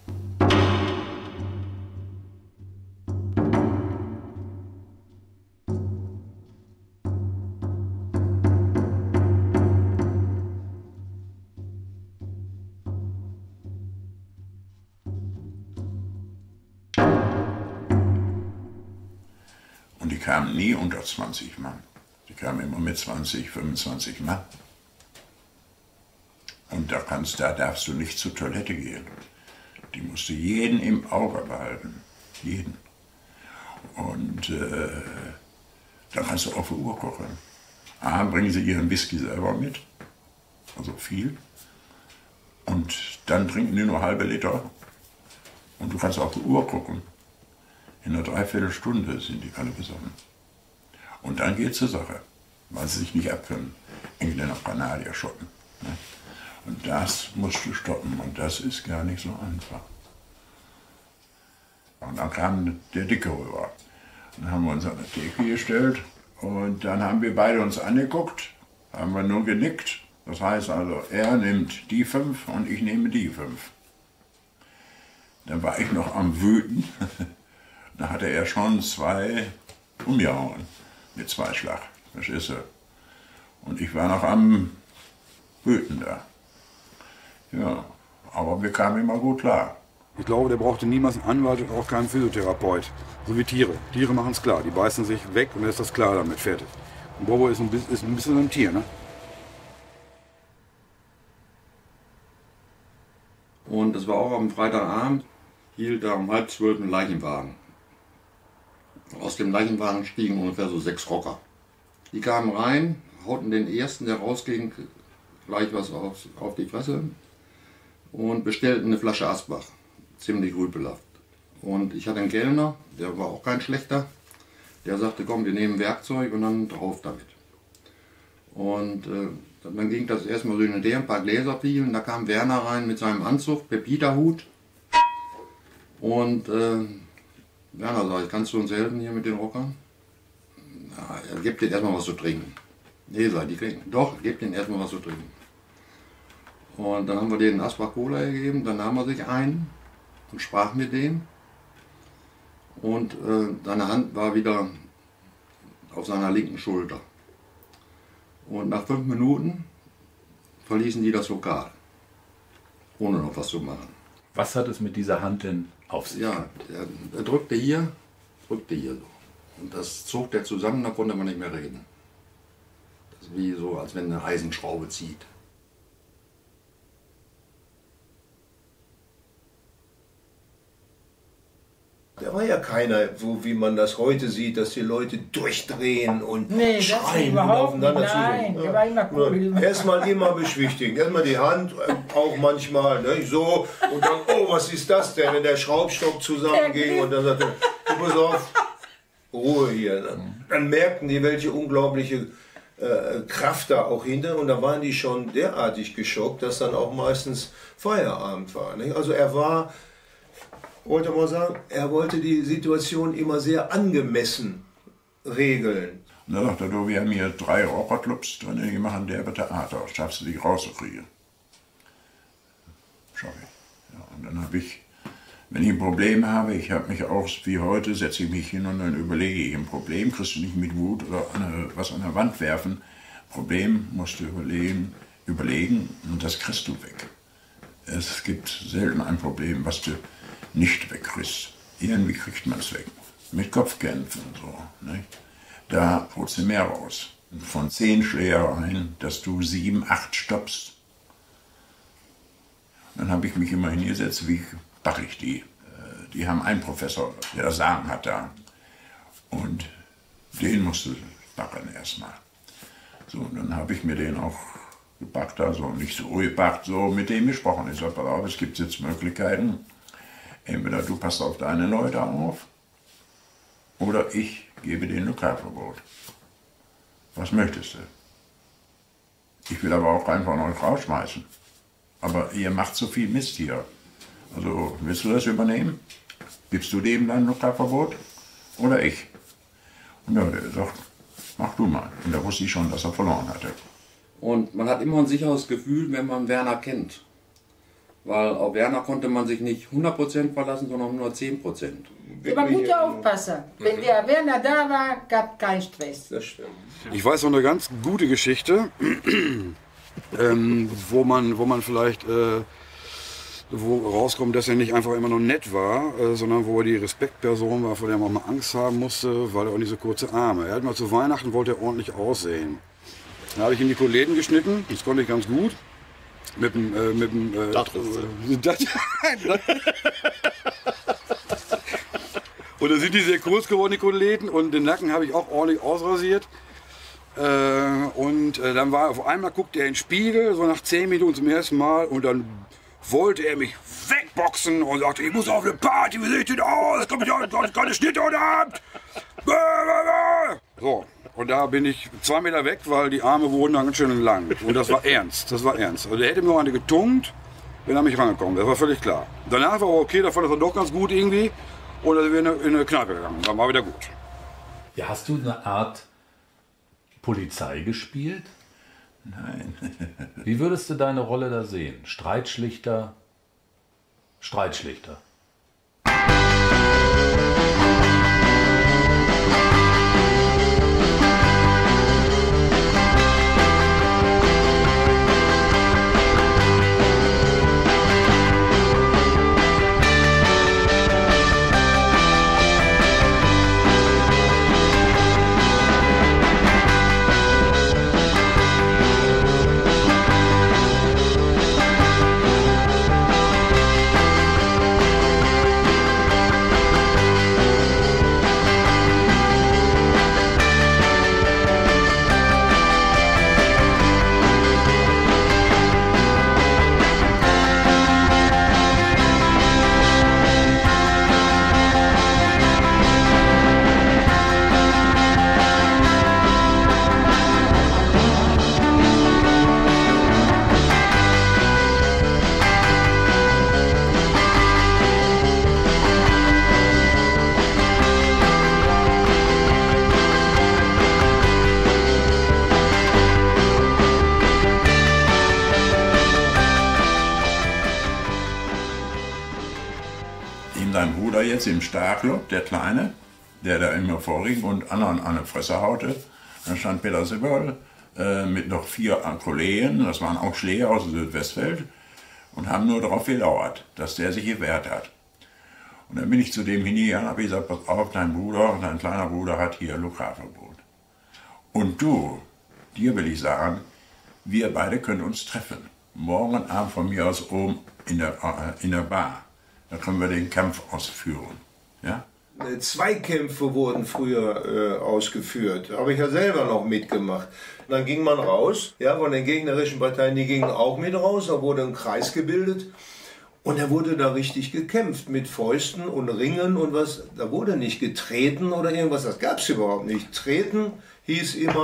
Und die kamen nie unter zwanzig Mann. Die kamen immer mit zwanzig, fünfundzwanzig Mann. Und da, kannst, da darfst du nicht zur Toilette gehen. Die musst du jeden im Auge behalten. Jeden. Und äh, da kannst du auf die Uhr gucken. A, bringen sie ihren Whisky selber mit. Also viel. Und dann trinken die nur halbe Liter. Und du kannst auf die Uhr gucken. In einer Dreiviertelstunde sind die alle besoffen. Und dann geht's zur Sache. Weil sie sich nicht abkönnen. Engländer, Kanadier, Schotten. Ne? Und das musst du stoppen und das ist gar nicht so einfach. Und dann kam der Dicke rüber. Dann haben wir uns an der Theke gestellt und dann haben wir beide uns angeguckt, haben wir nur genickt. Das heißt also, er nimmt die fünf und ich nehme die fünf. Dann war ich noch am Wüten. Da hatte er schon zwei umgehauen mit zwei Schlag. Verstehst du? Und ich war noch am Wüten da. Ja, aber wir kamen immer gut klar. Ich glaube, der brauchte niemals einen Anwalt und auch keinen Physiotherapeut. So wie Tiere. Tiere machen es klar. Die beißen sich weg und dann ist das klar damit, fertig. Und Bobo ist ein, ist ein bisschen ein Tier, ne? Und es war auch am Freitagabend, hielt da um halb zwölf ein Leichenwagen. Aus dem Leichenwagen stiegen ungefähr so sechs Rocker. Die kamen rein, hauten den ersten, der rausging, gleich was auf, auf die Fresse und bestellten eine Flasche Asbach. Ziemlich rüpelhaft. Und ich hatte einen Kellner, der war auch kein schlechter. Der sagte, komm, wir nehmen Werkzeug und dann drauf damit. Und äh, dann ging das erstmal so hin und her, ein paar Gläser fielen. Da kam Werner rein mit seinem Anzug, Pepita-Hut. Und äh, Werner sagt, kannst du uns helfen hier mit den Rockern? Na, er gibt denen erstmal was zu trinken. Nee, sagt die kriegen. Doch, gebt denen erstmal was zu trinken. Und dann haben wir denen Asbach Cola gegeben, dann nahm er sich einen und sprach mit denen. Und äh, seine Hand war wieder auf seiner linken Schulter. Und nach fünf Minuten verließen die das Lokal, ohne noch was zu machen. Was hat es mit dieser Hand denn auf sich? Ja, er, er drückte hier, drückte hier so. Und das zog der zusammen, da konnte man nicht mehr reden. Das ist wie so, als wenn eine Eisenschraube zieht. Da war ja keiner, so wie man das heute sieht, dass die Leute durchdrehen und nee, schreien und aufeinander zu. Nein, der war immer cool. Erstmal immer beschwichtigen, erstmal die Hand, auch manchmal, ne, so, und dann, oh, was ist das denn, wenn der Schraubstock zusammenging und dann sagte er, du pass auf, Ruhe hier. Dann, dann merkten die, welche unglaubliche äh, Kraft da auch hinter, und da waren die schon derartig geschockt, dass dann auch meistens Feierabend war. Ne? Also er war wollte mal sagen, er wollte die Situation immer sehr angemessen regeln. Und dann dachte er, wir haben hier drei Raucherclubs drin, die machen derbe Theater. Schaffst du die rauszukriegen? Schau ich. Ja, und dann habe ich, wenn ich ein Problem habe, ich habe mich auch wie heute, setze ich mich hin und dann überlege ich ein Problem, kriegst du nicht mit Wut oder eine, was an der Wand werfen. Problem musst du überlegen, überlegen und das kriegst du weg. Es gibt selten ein Problem, was du nicht wegkriegst. Irgendwie kriegt man es weg. Mit Kopfkämpfen und so. Nicht? Da holst du mehr raus. Von zehn Schlägereien, dass du sieben, acht stoppst. Dann habe ich mich immer hingesetzt, wie mache ich die? Die haben einen Professor, der das Sagen hat da. Und den musst du backen erstmal. So, und dann habe ich mir den auch gepackt, also nicht so gepackt, so mit dem gesprochen. Ich sage, pass auf, es gibt jetzt Möglichkeiten. Entweder du passt auf deine Leute auf, oder ich gebe dir ein Lokalverbot. Was möchtest du? Ich will aber auch keinen von euch rausschmeißen. Aber ihr macht so viel Mist hier. Also willst du das übernehmen? Gibst du dem dann ein Lokalverbot? Oder ich? Und ja, der sagt, mach du mal. Und da wusste ich schon, dass er verloren hatte. Und man hat immer ein sicheres Gefühl, wenn man Werner kennt. Weil auf Werner konnte man sich nicht hundert Prozent verlassen, sondern nur zehn Prozent. Man muss ja aufpassen. Wenn der Werner da war, gab es keinen Stress. Das stimmt. Ich weiß noch eine ganz gute Geschichte, ähm, wo, man, wo man vielleicht äh, wo rauskommt, dass er nicht einfach immer nur nett war, äh, sondern wo er die Respektperson war, vor der man mal Angst haben musste, weil er auch nicht so kurze Arme. Er hat mal zu Weihnachten, wollte er ordentlich aussehen. Da habe ich ihm die Kollegen geschnitten, das konnte ich ganz gut. Mit dem, äh, mit dem, äh, das das, und da sind die sehr kurz geworden, die Kollegen, und den Nacken habe ich auch ordentlich ausrasiert. Äh, und äh, dann war auf einmal, guckte er in den Spiegel, so nach zehn Minuten zum ersten Mal, und dann wollte er mich wegboxen und sagte, ich muss auf eine Party, wie sehe ich denn aus? Komm ich auch, keine Schnitte heute Abend. So, und da bin ich zwei Meter weg, weil die Arme wurden dann ganz schön lang. Und das war ernst, das war ernst. Also der hätte mir noch eine getunkt, wenn er mich rangekommen wäre, das war völlig klar. Danach war aber okay, da fand er doch ganz gut irgendwie. Und dann sind wir in eine, in eine Kneipe gegangen, dann war wieder gut. Ja, hast du eine Art Polizei gespielt? Nein. Wie würdest du deine Rolle da sehen? Streitschlichter? Streitschlichter. Jetzt im Starclub, der Kleine, der da immer vorging und anderen an der Fresse haute. Dann stand Peter Sibberl äh, mit noch vier Kollegen, das waren auch Schläger aus Südwestfeld, und haben nur darauf gelauert, dass der sich gewehrt hat. Und dann bin ich zu dem hingegangen und habe gesagt, pass auf, dein Bruder, dein kleiner Bruder hat hier Lokalverbot. Und du, dir will ich sagen, wir beide können uns treffen. Morgen Abend von mir aus oben in der, äh, in der Bar. Da können wir den Kampf ausführen. Ja? Zweikämpfe wurden früher äh, ausgeführt. Habe ich ja selber noch mitgemacht. Und dann ging man raus, ja, von den gegnerischen Parteien, die gingen auch mit raus. Da wurde ein Kreis gebildet. Und da wurde da richtig gekämpft mit Fäusten und Ringen und was. Da wurde nicht getreten oder irgendwas. Das gab es überhaupt nicht. Treten hieß immer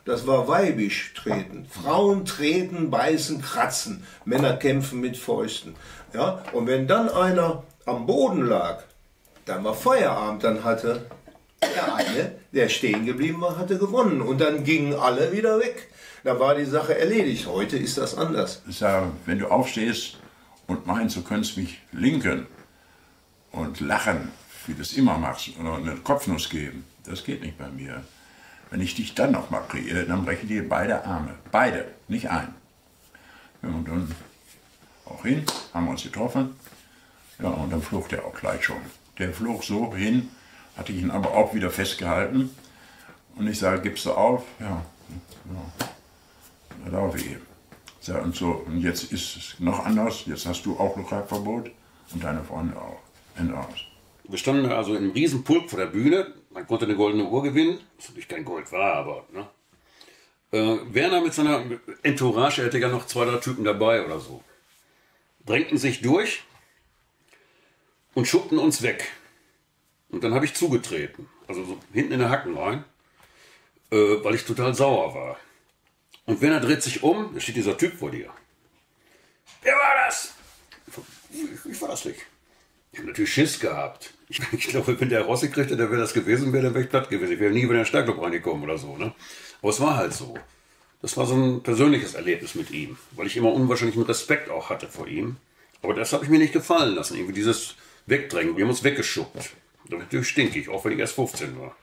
das war weibisch treten. Frauen treten, beißen, kratzen. Männer kämpfen mit Fäusten. Ja? Und wenn dann einer am Boden lag, dann war Feierabend, dann hatte der eine, der stehen geblieben war, hatte gewonnen. Und dann gingen alle wieder weg. Da war die Sache erledigt. Heute ist das anders. Ich sage, wenn du aufstehst und meinst, du könntest mich linken und lachen, wie du es immer machst, oder eine Kopfnuss geben, das geht nicht bei mir. Wenn ich dich dann noch mal kriege, dann breche ich dir beide Arme. Beide, nicht ein. Ja, und dann auch hin, haben wir uns getroffen. Ja, und dann flog der auch gleich schon. Der flog so hin, hatte ich ihn aber auch wieder festgehalten. Und ich sage, gibst du auf? Ja, ja. Da laufe ich eben. Ja, und, so, und jetzt ist es noch anders. Jetzt hast du auch Lokalverbot und deine Freunde auch. Ende aus. Wir standen also in einem riesen Pulk vor der Bühne. Man konnte eine goldene Uhr gewinnen, was natürlich kein Gold war, aber ne? Äh, Werner mit seiner Entourage, er hatte ja noch zwei, drei Typen dabei oder so, drängten sich durch und schubten uns weg. Und dann habe ich zugetreten, also so hinten in den Hacken rein, äh, weil ich total sauer war. Und Werner dreht sich um, da steht dieser Typ vor dir. Wer war das? Ich, ich war das nicht. Ich habe natürlich Schiss gehabt. Ich, ich glaube, wenn der rausgekriegt hätte, wäre das gewesen, wäre der wäre ich platt gewesen. Ich wäre nie wieder in den Steiglub reingekommen oder so. Ne? Aber es war halt so. Das war so ein persönliches Erlebnis mit ihm, weil ich immer unwahrscheinlichen Respekt auch hatte vor ihm. Aber das habe ich mir nicht gefallen lassen. Irgendwie dieses Wegdrängen. Wir haben uns weggeschuckt. Das war natürlich stinkig, auch wenn ich erst fünfzehn war.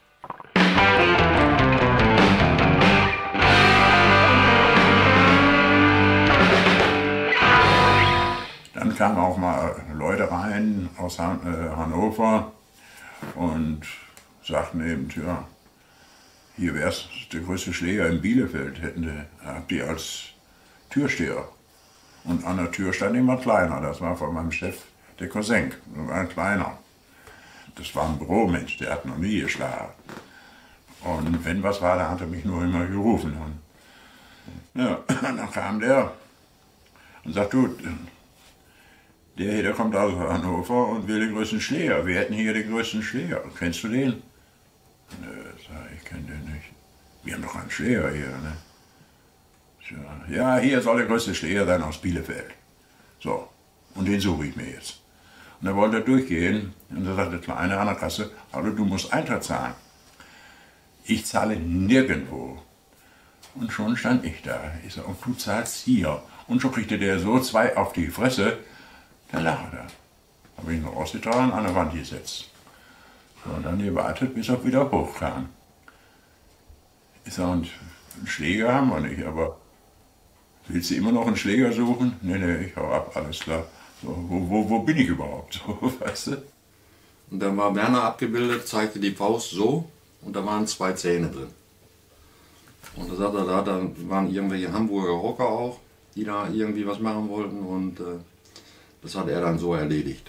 Dann kamen auch mal Leute rein aus Han äh, Hannover und sagten eben, ja, hier wäre es der größte Schläger in Bielefeld, hätten die, habt ihr als Türsteher. Und an der Tür stand jemand kleiner, das war von meinem Chef der Cousin, das war ein kleiner. Das war ein Büromensch, der hat noch nie geschlagen. Und wenn was war, dann hat er mich nur immer gerufen. Und ja, dann kam der und sagt, du, der hier, der kommt aus Hannover und will den größten Schläger. Wir hätten hier den größten Schläger. Kennst du den? Nö, sag ich, kenne den nicht. Wir haben doch einen Schläger hier, ne? Ja, hier soll der größte Schläger sein aus Bielefeld. So, und den suche ich mir jetzt. Und dann wollte er durchgehen und da sagte der Kleine an der Kasse, hallo, du musst Eintritt zahlen. Ich zahle nirgendwo. Und schon stand ich da. Ich sage, und du zahlst hier. Und schon kriegte der so zwei auf die Fresse, dann lachte er. Habe ich ihn rausgetragen, an der Wand gesetzt. So, und dann gewartet, bis er wieder hochkam. Ich sage, und einen Schläger haben wir nicht, aber willst du immer noch einen Schläger suchen? Nee, nee, ich hau ab, alles klar. So, wo, wo, wo bin ich überhaupt? So, weißt du? Und dann war Werner abgebildet, zeigte die Faust so und da waren zwei Zähne drin. Und da sagt er, da, da waren irgendwelche Hamburger Rocker auch, die da irgendwie was machen wollten und äh, das hat er dann so erledigt.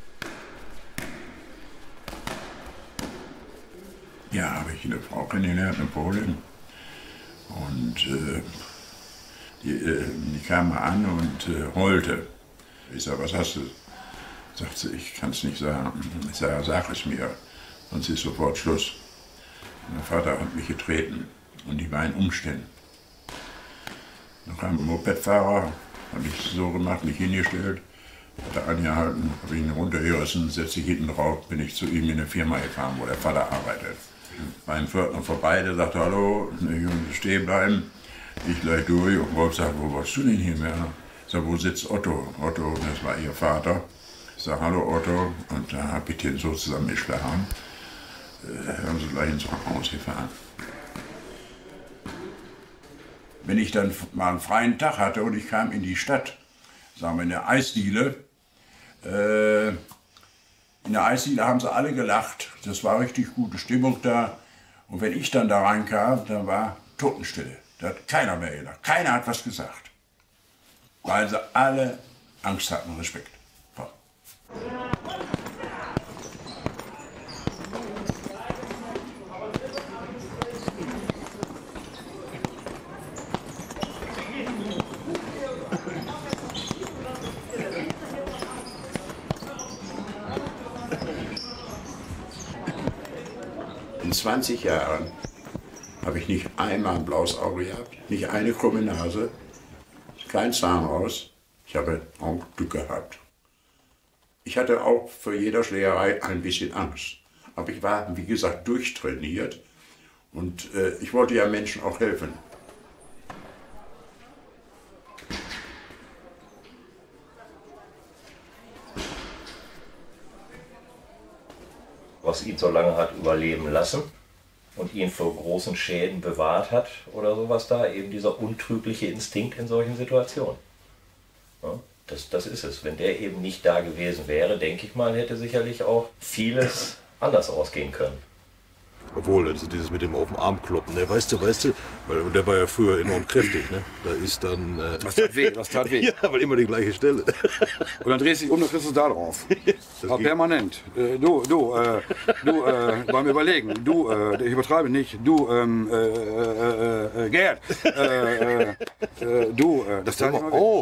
Ja, habe ich eine Frau kennengelernt, eine Polin. Und äh, die, äh, die kam mal an und äh, heulte. Ich sage, was hast du? Sagt sie, ich kann es nicht sagen. Ich sage, sag es mir, sonst ist sofort Schluss. Mein Vater hat mich getreten und ich war in Umständen. Dann kam ein Mopedfahrer, habe ich so gemacht, mich hingestellt, hat er angehalten, habe ihn runtergerissen, setze ich hinten drauf, bin ich zu ihm in eine Firma gefahren, wo der Vater arbeitet. Beim Pförtner vorbei, der sagte, hallo, der Junge, stehen bleiben. Ich gleich durch und Wolf sagt, wo warst du denn hier, Werner? Ich sag, wo sitzt Otto? Otto, das war ihr Vater. Ich sag, hallo Otto, und da habe ich den so zusammengeschlagen. Äh, haben sie gleich ins Krankenhaus gefahren. Wenn ich dann mal einen freien Tag hatte und ich kam in die Stadt, sagen wir in der Eisdiele, äh, in der Eisdiele haben sie alle gelacht, das war richtig gute Stimmung da. Und wenn ich dann da reinkam, dann war Totenstille. Da hat keiner mehr gelacht, keiner hat was gesagt. Weil sie alle Angst hatten und Respekt. Ja. In zwanzig Jahren habe ich nicht einmal ein blaues Auge gehabt, nicht eine krumme Nase, kein Zahn raus. Ich habe auch Glück gehabt. Ich hatte auch für jede Schlägerei ein bisschen Angst. Aber ich war, wie gesagt, durchtrainiert und äh, ich wollte ja Menschen auch helfen. Was ihn so lange hat überleben lassen und ihn vor großen Schäden bewahrt hat oder sowas da, eben dieser untrügliche Instinkt in solchen Situationen. Ja, das, das ist es. Wenn der eben nicht da gewesen wäre, denke ich mal, hätte sicherlich auch vieles anders ausgehen können. Obwohl, also dieses mit dem auf den Arm kloppen, ne? Weißt du, weißt du, weil und der war ja früher enorm kräftig, ne? Da ist dann... Äh das tat weh, das tat weh. Ja, aber immer die gleiche Stelle. Und dann drehst du dich um, dann kriegst du es da drauf. Das aber permanent. Äh, du, du, äh, du, äh, beim Überlegen, du, äh, ich übertreibe nicht, du, ähm, äh, äh, äh, Gerd, äh, äh, du, äh, das tat immer weh. Oh.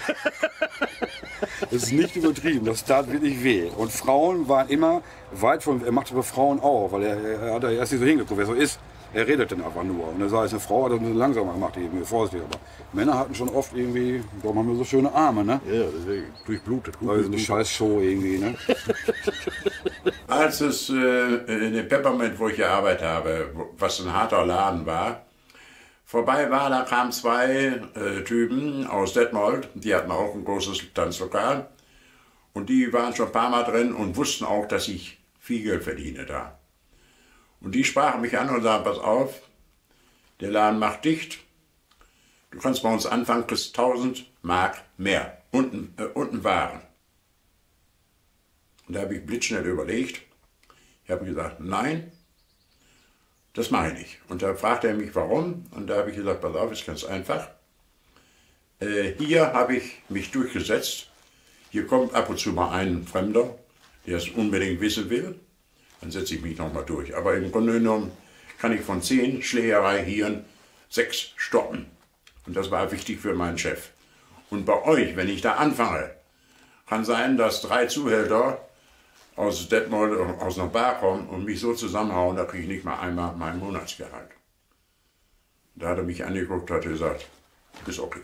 Das ist nicht übertrieben, das tat wirklich weh. Und Frauen waren immer weit von, er machte für Frauen auch, weil er, er hat er erst nicht so hingeguckt, wer so ist. Er redet dann einfach nur. Und er sah, es eine Frau, hat das ein bisschen langsamer gemacht, irgendwie, vorsichtig. Aber Männer hatten schon oft irgendwie, warum haben wir so schöne Arme, ne? Ja, deswegen, durchblutet. Weil so eine scheiß Show irgendwie, ne? Als es äh, in dem Peppermint, wo ich gearbeitet habe, was ein harter Laden war, vorbei war, da kamen zwei äh, Typen aus Detmold, die hatten auch ein großes Tanzlokal. Und die waren schon ein paar Mal drin und wussten auch, dass ich viel Geld verdiene da. Und die sprachen mich an und sagten, pass auf, der Laden macht dicht, du kannst bei uns anfangen, kriegst tausend Mark mehr und, äh, und einen Waren. Und da habe ich blitzschnell überlegt, ich habe gesagt, nein, das mache ich nicht. Und da fragte er mich, warum, und da habe ich gesagt, pass auf, ist ganz einfach. Äh, hier habe ich mich durchgesetzt, hier kommt ab und zu mal ein Fremder, der es unbedingt wissen will, dann setze ich mich nochmal durch. Aber im Grunde genommen kann ich von zehn Schlägerei hier sechs stoppen. Und das war wichtig für meinen Chef. Und bei euch, wenn ich da anfange, kann sein, dass drei Zuhälter aus Detmold, aus einer Bar kommen und mich so zusammenhauen, da kriege ich nicht mal einmal mein Monatsgehalt. Da hat er mich angeguckt und hat gesagt, ist okay.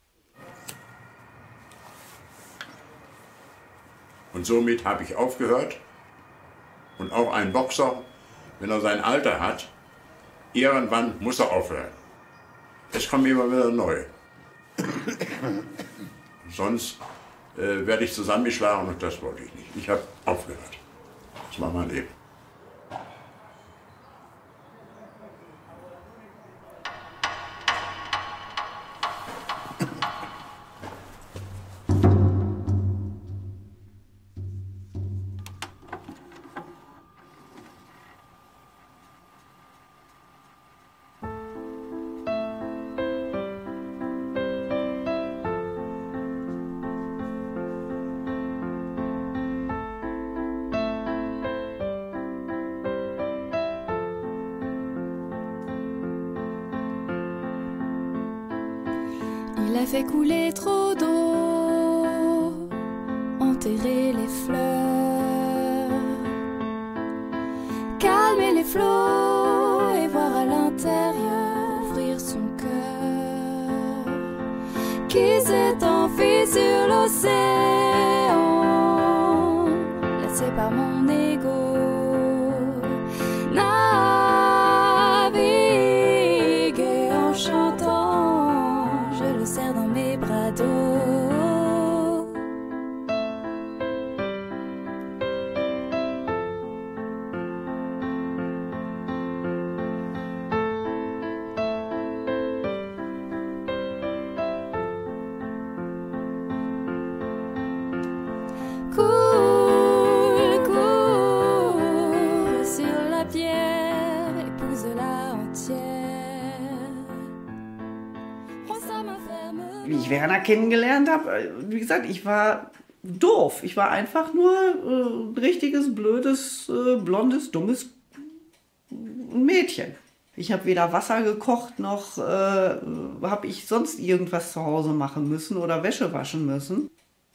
Und somit habe ich aufgehört. Und auch ein Boxer, wenn er sein Alter hat, irgendwann muss er aufhören. Es kommen immer wieder neue. Sonst äh, werde ich zusammengeschlagen und das wollte ich nicht. Ich habe aufgehört. Das war mein Leben. Il a fait couler trop d'eau, enterrer les fleurs, calmer les flots et voir à l'intérieur ouvrir son cœur qui s'est enfui sur l'océan, laissé par mon ego. Naviguer en chantant, je le serre dans mes bras d'eau. Coule, coule sur la pierre, épouse-la entière. Prends sa main ferme. Wie ich Werner kennengelernt habe, wie gesagt, ich war doof. Ich war einfach nur äh, ein richtiges, blödes, äh, blondes, dummes Mädchen. Ich habe weder Wasser gekocht, noch äh, habe ich sonst irgendwas zu Hause machen müssen oder Wäsche waschen müssen.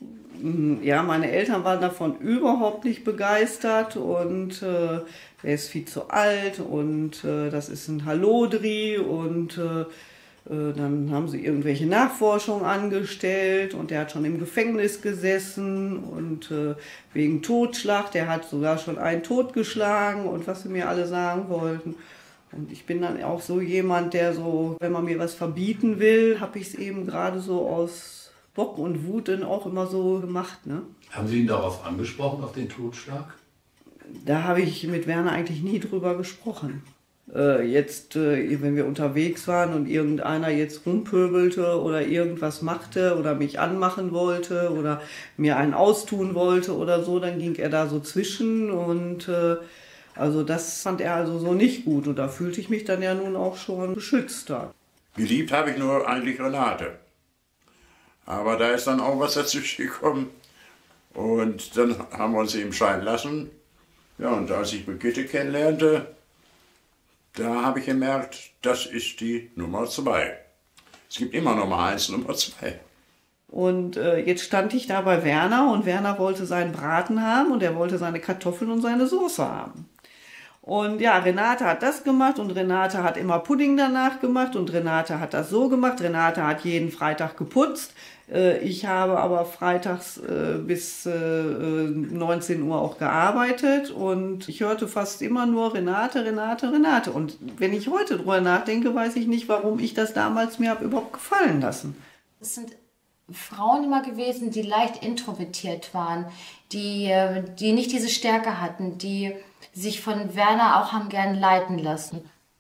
Ja, meine Eltern waren davon überhaupt nicht begeistert und äh, er ist viel zu alt und äh, das ist ein Hallodri und äh, äh, dann haben sie irgendwelche Nachforschungen angestellt und der hat schon im Gefängnis gesessen und äh, wegen Totschlag, der hat sogar schon einen totgeschlagen und was sie mir alle sagen wollten. Und ich bin dann auch so jemand, der so, wenn man mir was verbieten will, habe ich es eben gerade so aus Bock und Wut dann auch immer so gemacht. Ne? Haben Sie ihn darauf angesprochen, auf den Totschlag? Da habe ich mit Werner eigentlich nie drüber gesprochen. Äh, jetzt, äh, wenn wir unterwegs waren und irgendeiner jetzt rumpöbelte oder irgendwas machte oder mich anmachen wollte oder mir einen austun wollte oder so, dann ging er da so zwischen und äh, also das fand er also so nicht gut und da fühlte ich mich dann ja nun auch schon beschützter. Geliebt habe ich nur eigentlich Renate. Aber da ist dann auch was dazwischen gekommen und dann haben wir uns eben scheiden lassen. Ja, und als ich Brigitte kennenlernte, da habe ich gemerkt, das ist die Nummer zwei. Es gibt immer Nummer eins, Nummer zwei. Und äh, jetzt stand ich da bei Werner und Werner wollte seinen Braten haben und er wollte seine Kartoffeln und seine Soße haben. Und ja, Renate hat das gemacht und Renate hat immer Pudding danach gemacht und Renate hat das so gemacht. Renate hat jeden Freitag geputzt. Äh, ich habe aber freitags äh, bis äh, neunzehn Uhr auch gearbeitet und ich hörte fast immer nur Renate, Renate, Renate. Und wenn ich heute drüber nachdenke, weiß ich nicht, warum ich das damals mir habe überhaupt gefallen lassen. Das sind Frauen immer gewesen, die leicht introvertiert waren, die, die nicht diese Stärke hatten, die sich von Werner auch haben gern leiten lassen.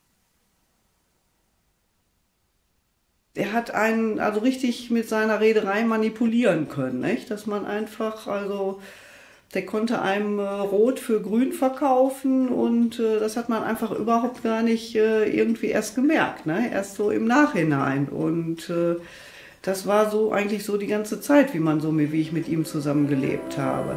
Er hat einen also richtig mit seiner Rederei manipulieren können, nicht? Dass man einfach, also der konnte einem äh, Rot für Grün verkaufen und äh, das hat man einfach überhaupt gar nicht äh, irgendwie erst gemerkt, ne? Erst so im Nachhinein und äh, das war so eigentlich so die ganze Zeit, wie man so wie ich mit ihm zusammen gelebt habe.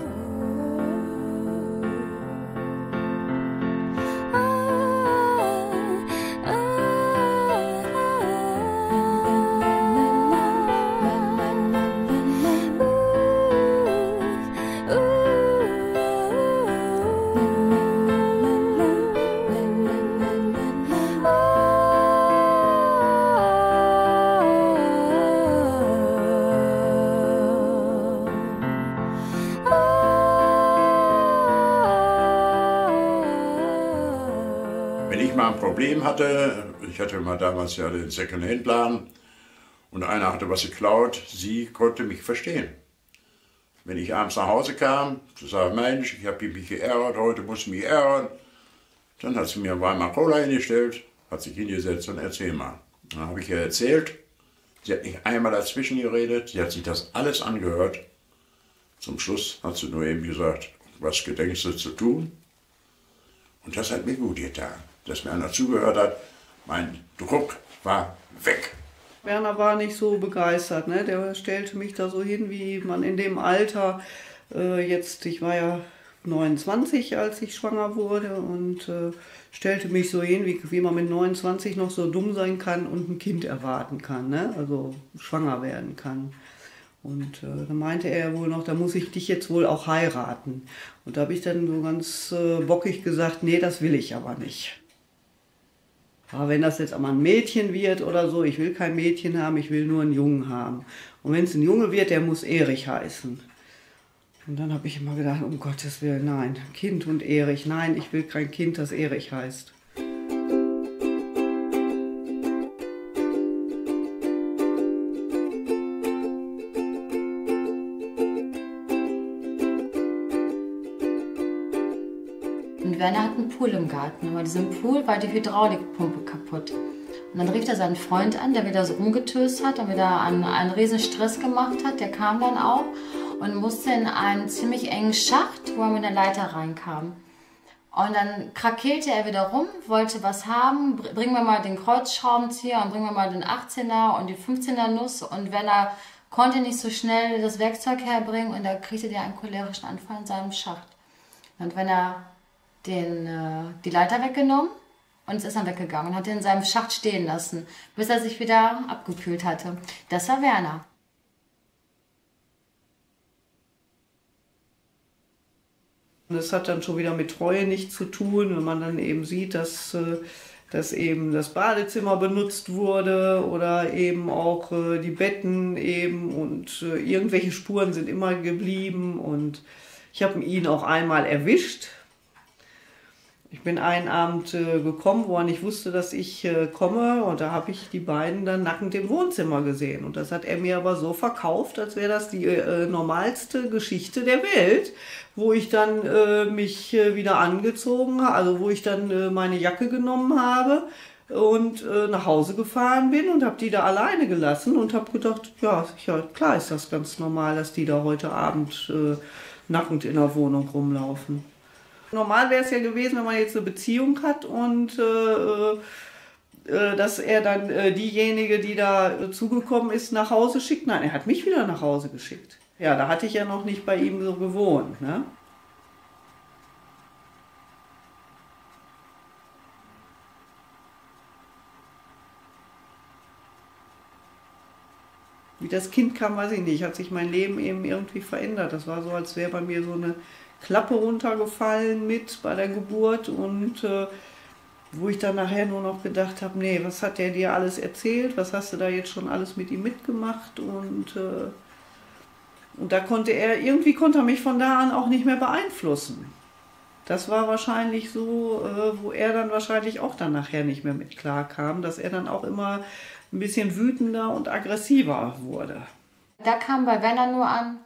Problem hatte, ich hatte mal damals ja den Second-Hand-Laden und einer hatte was geklaut, sie konnte mich verstehen. Wenn ich abends nach Hause kam, sie sagte, Mensch, ich habe mich geärgert, heute muss ich mich ärgern, dann hat sie mir Weimar Cola hingestellt, hat sich hingesetzt und erzähl mal. Dann habe ich ihr erzählt, sie hat nicht einmal dazwischen geredet, sie hat sich das alles angehört. Zum Schluss hat sie nur eben gesagt, was gedenkst du zu tun? Und das hat mir gut getan, dass mir einer zugehört hat. Mein Druck war weg. Werner war nicht so begeistert, ne? Der stellte mich da so hin, wie man in dem Alter äh, jetzt, ich war ja neunundzwanzig, als ich schwanger wurde und äh, stellte mich so hin, wie, wie man mit neunundzwanzig noch so dumm sein kann und ein Kind erwarten kann, ne? Also schwanger werden kann. Und äh, dann meinte er wohl noch, da muss ich dich jetzt wohl auch heiraten. Und da habe ich dann so ganz äh, bockig gesagt, nee, das will ich aber nicht. Aber wenn das jetzt aber ein Mädchen wird oder so, ich will kein Mädchen haben, ich will nur einen Jungen haben. Und wenn es ein Junge wird, der muss Erich heißen. Und dann habe ich immer gedacht, um Gottes Willen, nein, Kind und Erich, nein, ich will kein Kind, das Erich heißt. Und Werner hat einen Pool im Garten. Und bei diesem Pool war die Hydraulikpumpe kaputt. Und dann rief er seinen Freund an, der wieder so rumgetöst hat, der wieder einen, einen riesen Stress gemacht hat. Der kam dann auch und musste in einen ziemlich engen Schacht, wo er mit der Leiter reinkam. Und dann krakeelte er wieder rum, wollte was haben, bringen wir mal den Kreuzschraubenzieher und bringen wir mal den achtzehner und die fünfzehner Nuss. Und Werner konnte nicht so schnell das Werkzeug herbringen und da kriegte der einen cholerischen Anfall in seinem Schacht. Und wenn er den, äh, die Leiter weggenommen und ist dann weggegangen und hat ihn in seinem Schacht stehen lassen, bis er sich wieder abgekühlt hatte. Das war Werner. Das hat dann schon wieder mit Treue nichts zu tun, wenn man dann eben sieht, dass, dass eben das Badezimmer benutzt wurde oder eben auch die Betten eben und irgendwelche Spuren sind immer geblieben und ich habe ihn auch einmal erwischt. Ich bin einen Abend äh, gekommen, wo er nicht wusste, dass ich äh, komme und da habe ich die beiden dann nackend im Wohnzimmer gesehen. Und das hat er mir aber so verkauft, als wäre das die äh, normalste Geschichte der Welt, wo ich dann äh, mich äh, wieder angezogen habe, also wo ich dann äh, meine Jacke genommen habe und äh, nach Hause gefahren bin und habe die da alleine gelassen und habe gedacht, ja, ja, klar ist das ganz normal, dass die da heute Abend äh, nackend in der Wohnung rumlaufen. Normal wäre es ja gewesen, wenn man jetzt eine Beziehung hat und äh, äh, dass er dann äh, diejenige, die da äh, zugekommen ist, nach Hause schickt. Nein, er hat mich wieder nach Hause geschickt. Ja, da hatte ich ja noch nicht bei ihm so gewohnt. Ne? Wie das Kind kam, weiß ich nicht. Hat sich mein Leben eben irgendwie verändert. Das war so, als wäre bei mir so eine Klappe runtergefallen mit bei der Geburt und äh, wo ich dann nachher nur noch gedacht habe, nee, was hat der dir alles erzählt, was hast du da jetzt schon alles mit ihm mitgemacht und, äh, und da konnte er, irgendwie konnte er mich von da an auch nicht mehr beeinflussen. Das war wahrscheinlich so, äh, wo er dann wahrscheinlich auch dann nachher nicht mehr mit klar kam, dass er dann auch immer ein bisschen wütender und aggressiver wurde. Da kam bei Werner nur an,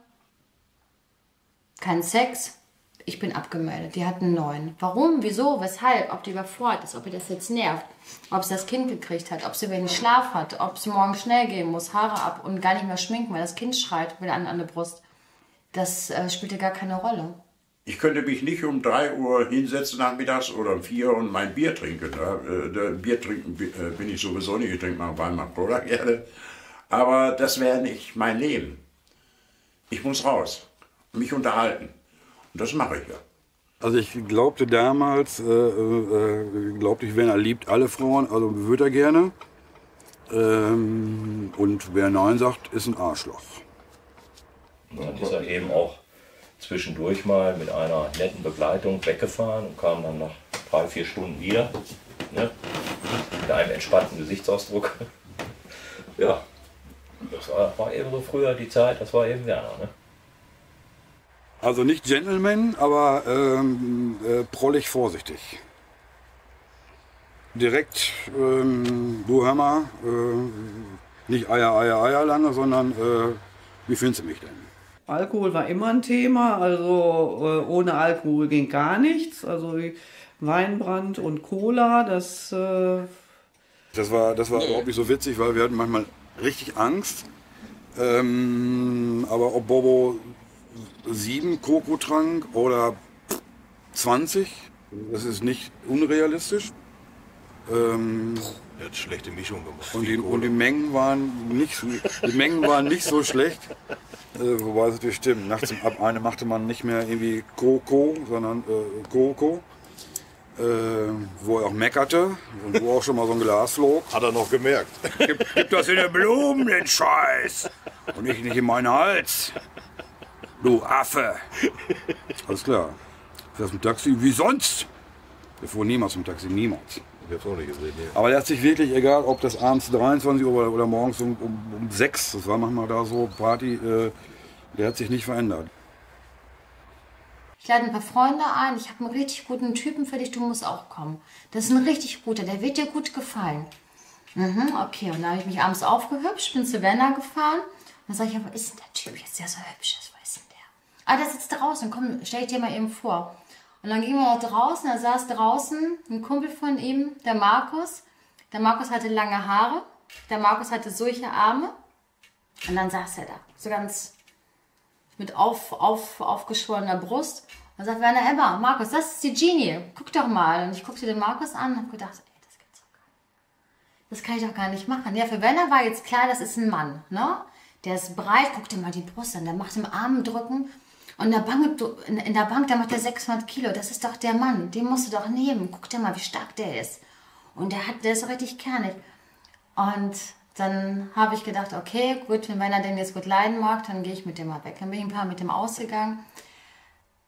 kein Sex, ich bin abgemeldet. Die hatten neun. Warum, wieso, weshalb, ob die überfordert ist, ob ihr das jetzt nervt, ob sie das Kind gekriegt hat, ob sie wenig Schlaf hat, ob sie morgen schnell gehen muss, Haare ab und gar nicht mehr schminken, weil das Kind schreit, will an, an der Brust. Das äh, spielt ja gar keine Rolle. Ich könnte mich nicht um drei Uhr hinsetzen nachmittags oder um vier und mein Bier trinken. Da, äh, Bier trinken äh, bin ich sowieso nicht, ich trinke mal Wein, mal Cola gerne. Aber das wäre nicht mein Leben. Ich muss raus, mich unterhalten. Und das mache ich ja. Also ich glaubte damals, äh, äh, glaubte ich, Werner liebt alle Frauen, also würde er gerne. Ähm, und wer Nein sagt, ist ein Arschloch. Und dann ist er eben auch zwischendurch mal mit einer netten Begleitung weggefahren und kam dann nach drei, vier Stunden wieder. Ne? Mit einem entspannten Gesichtsausdruck. Ja, das war, war eben so früher die Zeit, das war eben Werner. Ne? Also nicht Gentleman, aber ähm, äh, prollig vorsichtig. Direkt, ähm, du hör mal, äh, nicht Eier, Eier, Eier lange, sondern äh, wie findest du mich denn? Alkohol war immer ein Thema, also äh, ohne Alkohol ging gar nichts. Also Weinbrand und Cola, das... Äh Das war, das war überhaupt nicht so witzig, weil wir hatten manchmal richtig Angst. Ähm, aber ob Bobo sieben Koko trank oder zwanzig, das ist nicht unrealistisch. Ähm, er hat schlechte Mischung gemacht. Und die, und die Mengen waren nicht, die Mengen waren nicht so schlecht. Äh, wobei es natürlich stimmt. Nachts um ab eine machte man nicht mehr irgendwie Koko, sondern äh, Koko. Äh, wo er auch meckerte und wo auch schon mal so ein Glas flog. Hat er noch gemerkt. Gib, gib das in den Blumen, den Scheiß! Und ich nicht in meinen Hals. Du Affe! Alles klar. Ist das ein Taxi? Wie sonst? Der fuhr niemals im Taxi, niemals. Ich hab's auch nicht gesehen. Nee. Aber der hat sich wirklich, egal ob das abends dreiundzwanzig Uhr oder, oder morgens um, um, um sechs, das war manchmal da so Party, äh, der hat sich nicht verändert. Ich lade ein paar Freunde ein, ich habe einen richtig guten Typen für dich, du musst auch kommen. Das ist ein richtig guter, der wird dir gut gefallen. Mhm, okay, und dann habe ich mich abends aufgehübscht, bin zu Werner gefahren. Und dann sage ich, ja, wo ist denn der Typ jetzt, der so hübsch ist, wo ist denn der? Ah, der sitzt draußen, komm, stell ich dir mal eben vor. Und dann gingen wir nach draußen, da saß draußen ein Kumpel von ihm, der Markus. Der Markus hatte lange Haare, der Markus hatte solche Arme. Und dann saß er da, so ganz mit auf, auf, aufgeschwollener Brust. Und sagt Werner, Emma, Markus, das ist die Genie, guck doch mal. Und ich guckte den Markus an und habe gedacht, ey, das gibt's doch gar nicht. Das kann ich doch gar nicht machen. Ja, für Werner war jetzt klar, das ist ein Mann, ne? Der ist breit, guck dir mal die Brust an, der macht im Arm drücken. Und in der Bank, in der Bank, da macht der sechshundert Kilo. Das ist doch der Mann, den musst du doch nehmen. Guck dir mal, wie stark der ist. Und der, hat, der ist richtig kernig. Und dann habe ich gedacht, okay, gut, wenn Werner den jetzt gut leiden mag, dann gehe ich mit dem mal weg. Dann bin ich ein paar mit dem ausgegangen.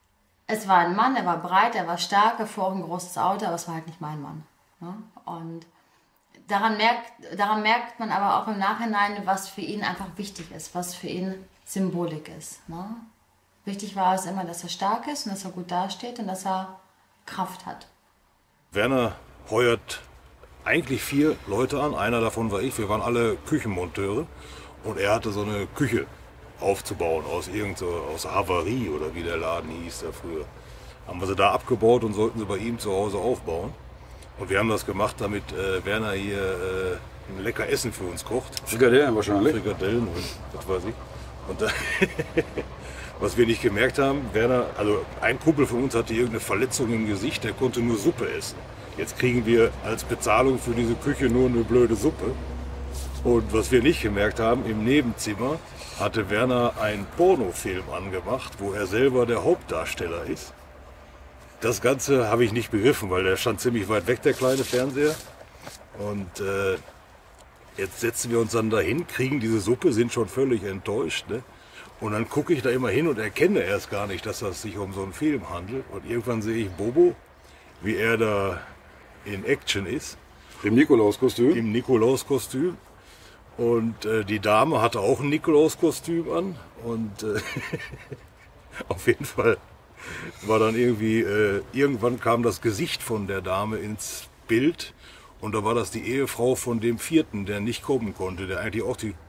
es war ein Mann, er war breit, er war stark, er fuhr auch ein großes Auto, aber es war halt nicht mein Mann. Ne? Und daran merkt, daran merkt man aber auch im Nachhinein, was für ihn einfach wichtig ist, was für ihn Symbolik ist. Ne? Wichtig war es immer, dass er stark ist und dass er gut dasteht und dass er Kraft hat. Werner heuert eigentlich vier Leute an. Einer davon war ich. Wir waren alle Küchenmonteure. Und er hatte so eine Küche aufzubauen aus irgend so, aus Havarie oder wie der Laden hieß da früher. Haben wir sie da abgebaut und sollten sie bei ihm zu Hause aufbauen. Und wir haben das gemacht, damit äh, Werner hier äh, ein lecker Essen für uns kocht. Frikadellen wahrscheinlich. Frikadellen und was weiß ich. Und da was wir nicht gemerkt haben, Werner, also ein Kumpel von uns hatte irgendeine Verletzung im Gesicht, der konnte nur Suppe essen. Jetzt kriegen wir als Bezahlung für diese Küche nur eine blöde Suppe. Und was wir nicht gemerkt haben, im Nebenzimmer hatte Werner einen Pornofilm angemacht, wo er selber der Hauptdarsteller ist. Das Ganze habe ich nicht begriffen, weil der stand ziemlich weit weg, der kleine Fernseher. Und äh, jetzt setzen wir uns dann dahin, kriegen diese Suppe, sind schon völlig enttäuscht. Ne? Und dann gucke ich da immer hin und erkenne erst gar nicht, dass es sich um so einen Film handelt. Und irgendwann sehe ich Bobo, wie er da in Action ist. Im Nikolauskostüm? Im Nikolauskostüm. Und äh, die Dame hatte auch ein Nikolauskostüm an. Und äh, auf jeden Fall war dann irgendwie, äh, irgendwann kam das Gesicht von der Dame ins Bild. Und da war das die Ehefrau von dem vierten, der nicht kommen konnte, der eigentlich auch die...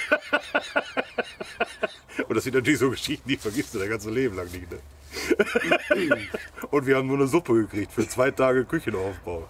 Und das sind natürlich so Geschichten, die vergisst du dein ganzes Leben lang nicht. Ne? Und wir haben nur eine Suppe gekriegt für zwei Tage Küchenaufbau.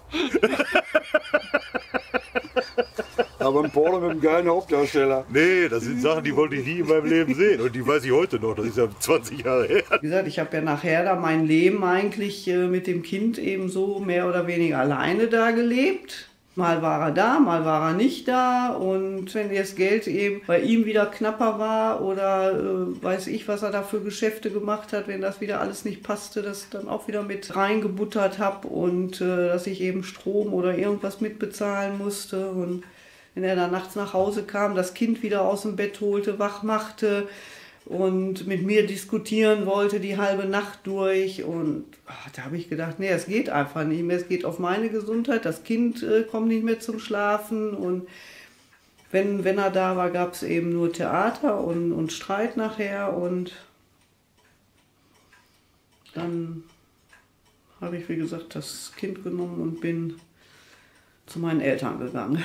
Aber ein Porno mit einem geilen Hauptdarsteller. Nee, das sind Sachen, die wollte ich nie in meinem Leben sehen. Und die weiß ich heute noch. Das ist ja zwanzig Jahre her. Wie gesagt, ich habe ja nachher da mein Leben eigentlich äh, mit dem Kind eben so mehr oder weniger alleine da gelebt. Mal war er da, mal war er nicht da. Und wenn das Geld eben bei ihm wieder knapper war oder äh, weiß ich, was er da für Geschäfte gemacht hat, wenn das wieder alles nicht passte, das dann auch wieder mit reingebuttert habe und äh, dass ich eben Strom oder irgendwas mitbezahlen musste. Und wenn er dann nachts nach Hause kam, das Kind wieder aus dem Bett holte, wach machte und mit mir diskutieren wollte die halbe Nacht durch. Und ach, da habe ich gedacht, nee, es geht einfach nicht mehr. Es geht auf meine Gesundheit. Das Kind äh, kommt nicht mehr zum Schlafen. Und wenn, wenn er da war, gab es eben nur Theater und, und Streit nachher. Und dann habe ich, wie gesagt, das Kind genommen und bin zu meinen Eltern gegangen.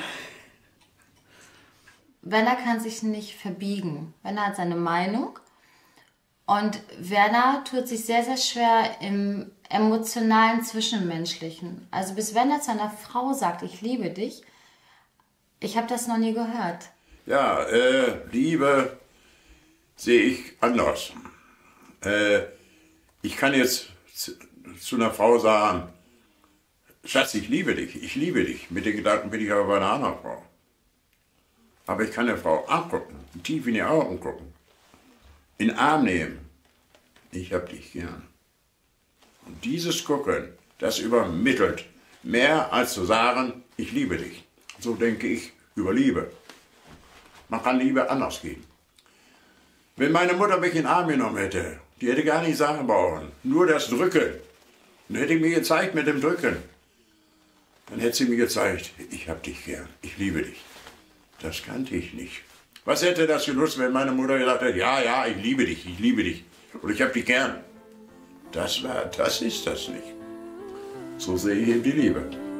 Werner kann sich nicht verbiegen. Werner hat seine Meinung und Werner tut sich sehr, sehr schwer im emotionalen Zwischenmenschlichen. Also bis Werner zu einer Frau sagt, ich liebe dich, ich habe das noch nie gehört. Ja, äh, Liebe sehe ich anders. Äh, ich kann jetzt zu, zu einer Frau sagen, Schatz, ich liebe dich, ich liebe dich. Mit den Gedanken bin ich aber bei einer anderen Frau. Aber ich kann eine Frau angucken, tief in die Augen gucken, in den Arm nehmen. Ich hab dich gern. Und dieses Gucken, das übermittelt mehr als zu sagen, ich liebe dich. So denke ich über Liebe. Man kann Liebe anders geben. Wenn meine Mutter mich in den Arm genommen hätte, die hätte gar nicht sagen brauchen, nur das Drücken. Dann hätte ich mir gezeigt mit dem Drücken. Dann hätte sie mir gezeigt, ich hab dich gern, ich liebe dich. Das kannte ich nicht. Was hätte das genutzt, wenn meine Mutter gesagt hätte, ja, ja, ich liebe dich, ich liebe dich und ich hab dich gern. Das war, das ist das nicht. So sehe ich eben die Liebe.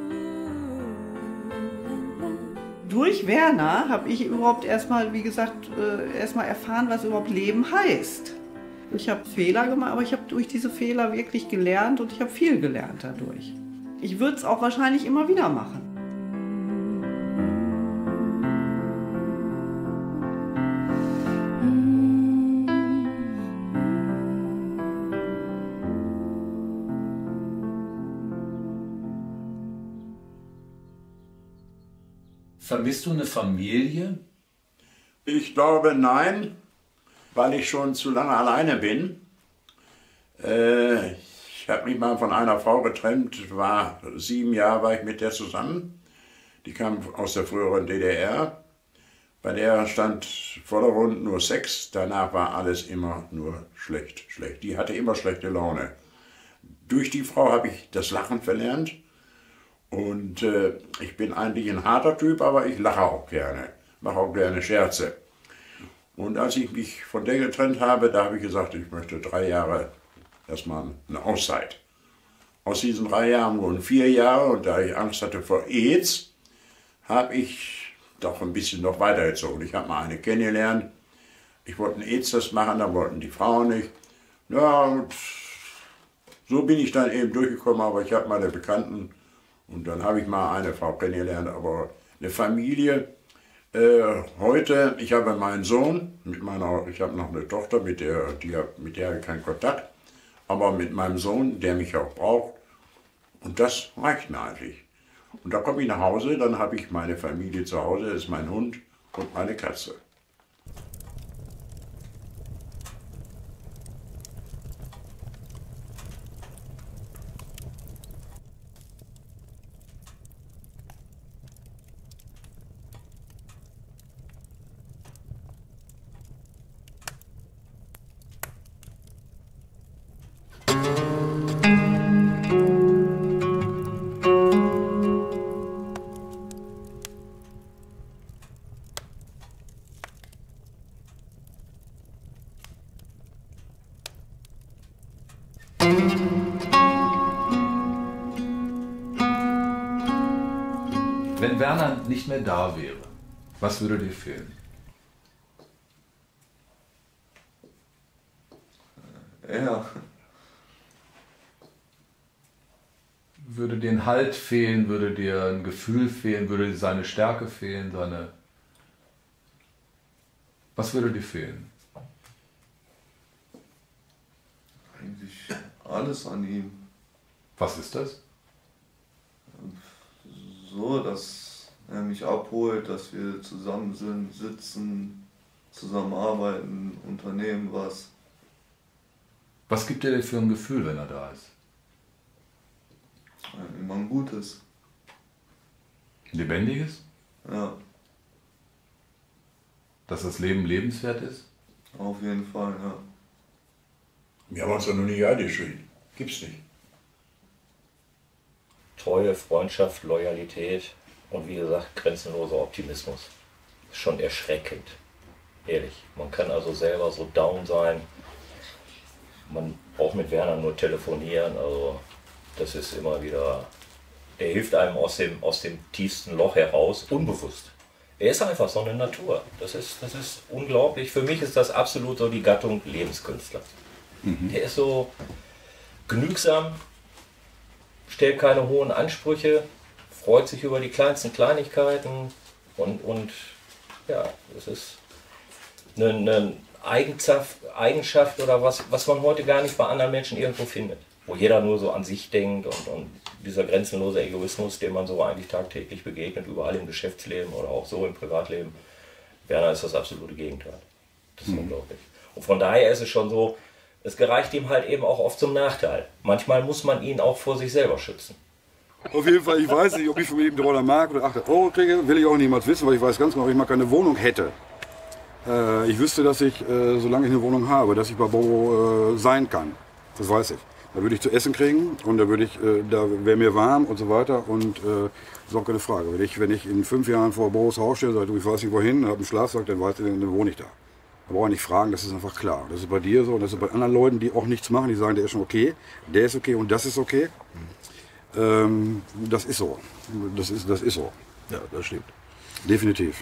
Durch Werner habe ich überhaupt erstmal, wie gesagt, äh, erstmal erfahren, was überhaupt Leben heißt. Ich habe Fehler gemacht, aber ich habe durch diese Fehler wirklich gelernt und ich habe viel gelernt dadurch. Ich würde es auch wahrscheinlich immer wieder machen. Vermisst du eine Familie? Ich glaube, nein, weil ich schon zu lange alleine bin. Äh, ich habe mich mal von einer Frau getrennt, war sieben Jahre war ich mit der zusammen. Die kam aus der früheren D D R. Bei der stand vordergrund nur Sex, danach war alles immer nur schlecht, schlecht. Die hatte immer schlechte Laune. Durch die Frau habe ich das Lachen verlernt. Und äh, ich bin eigentlich ein harter Typ, aber ich lache auch gerne. Mache auch gerne Scherze. Und als ich mich von der getrennt habe, da habe ich gesagt, ich möchte drei Jahre erstmal eine Auszeit. Aus diesen drei Jahren wurden vier Jahre und da ich Angst hatte vor AIDS, habe ich doch ein bisschen noch weitergezogen. Ich habe mal eine kennengelernt. Ich wollte einen AIDS-Test machen, da wollten die Frauen nicht. Ja, und so bin ich dann eben durchgekommen, aber ich habe meine Bekannten und dann habe ich mal eine Frau kennengelernt, aber eine Familie. Äh, heute, ich habe meinen Sohn, mit meiner, ich habe noch eine Tochter, mit der, die, mit der habe ich keinen Kontakt, aber mit meinem Sohn, der mich auch braucht. Und das reicht mir eigentlich. Und da komme ich nach Hause, dann habe ich meine Familie zu Hause, das ist mein Hund und meine Katze. Wenn Werner nicht mehr da wäre, was würde dir fehlen? Ja. Würde dir ein Halt fehlen, würde dir ein Gefühl fehlen, würde dir seine Stärke fehlen, seine... Was würde dir fehlen? Eigentlich alles an ihm. Was ist das? So, dass er mich abholt, dass wir zusammen sind, sitzen, zusammenarbeiten, unternehmen was. Was gibt dir denn für ein Gefühl, wenn er da ist? Immer ein gutes. Lebendiges? Ja. Dass das Leben lebenswert ist? Auf jeden Fall, ja. Wir haben uns ja noch nie angeschrien. Gibt's nicht. Treue, Freundschaft, Loyalität und wie gesagt grenzenloser Optimismus. Schon erschreckend, ehrlich. Man kann also selber so down sein. Man braucht mit Werner nur telefonieren, also das ist immer wieder, er hilft einem aus dem, aus dem tiefsten Loch heraus, unbewusst. Er ist einfach so eine Natur. Das ist, das ist unglaublich. Für mich ist das absolut so die Gattung Lebenskünstler. Mhm. Der ist so genügsam, stellt keine hohen Ansprüche, freut sich über die kleinsten Kleinigkeiten und, und ja, das ist eine, eine Eigenschaft, Eigenschaft oder was, was man heute gar nicht bei anderen Menschen irgendwo findet. Wo jeder nur so an sich denkt und, und dieser grenzenlose Egoismus, dem man so eigentlich tagtäglich begegnet, überall im Geschäftsleben oder auch so im Privatleben. Werner ist das absolute Gegenteil. Das ist mhm. unglaublich. Und von daher ist es schon so, es gereicht ihm halt eben auch oft zum Nachteil. Manchmal muss man ihn auch vor sich selber schützen. Auf jeden Fall, ich weiß nicht, ob ich von ihm die Roller mag oder achthundert Euro kriege, will ich auch niemals wissen, weil ich weiß ganz genau, ob ich mal keine Wohnung hätte. Äh, ich wüsste, dass ich, äh, solange ich eine Wohnung habe, dass ich bei Bobo äh, sein kann. Das weiß ich. Da würde ich zu essen kriegen und da, würde ich, äh, da wäre mir warm und so weiter und äh, das ist auch keine Frage. Wenn ich, wenn ich in fünf Jahren vor Bobos Haus stehe und sage, du, ich weiß nicht wohin, habe einen Schlafsack, dann weiß ich, dann wohne ich da. Da brauche ich nicht fragen, das ist einfach klar. Das ist bei dir so und das ist bei anderen Leuten, die auch nichts machen, die sagen, der ist schon okay, der ist okay und das ist okay. Ähm, das ist so. Das ist, das ist so. Ja, das stimmt. Definitiv.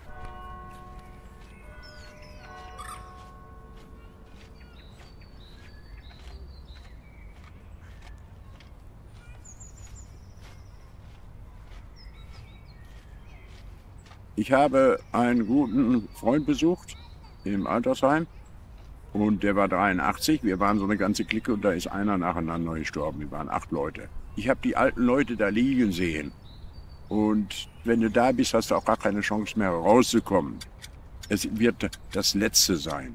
Ich habe einen guten Freund besucht im Altersheim und der war dreiundachtzig. Wir waren so eine ganze Clique und da ist einer nacheinander gestorben. Wir waren acht Leute. Ich habe die alten Leute da liegen sehen und wenn du da bist, hast du auch gar keine Chance mehr rauszukommen. Es wird das Letzte sein.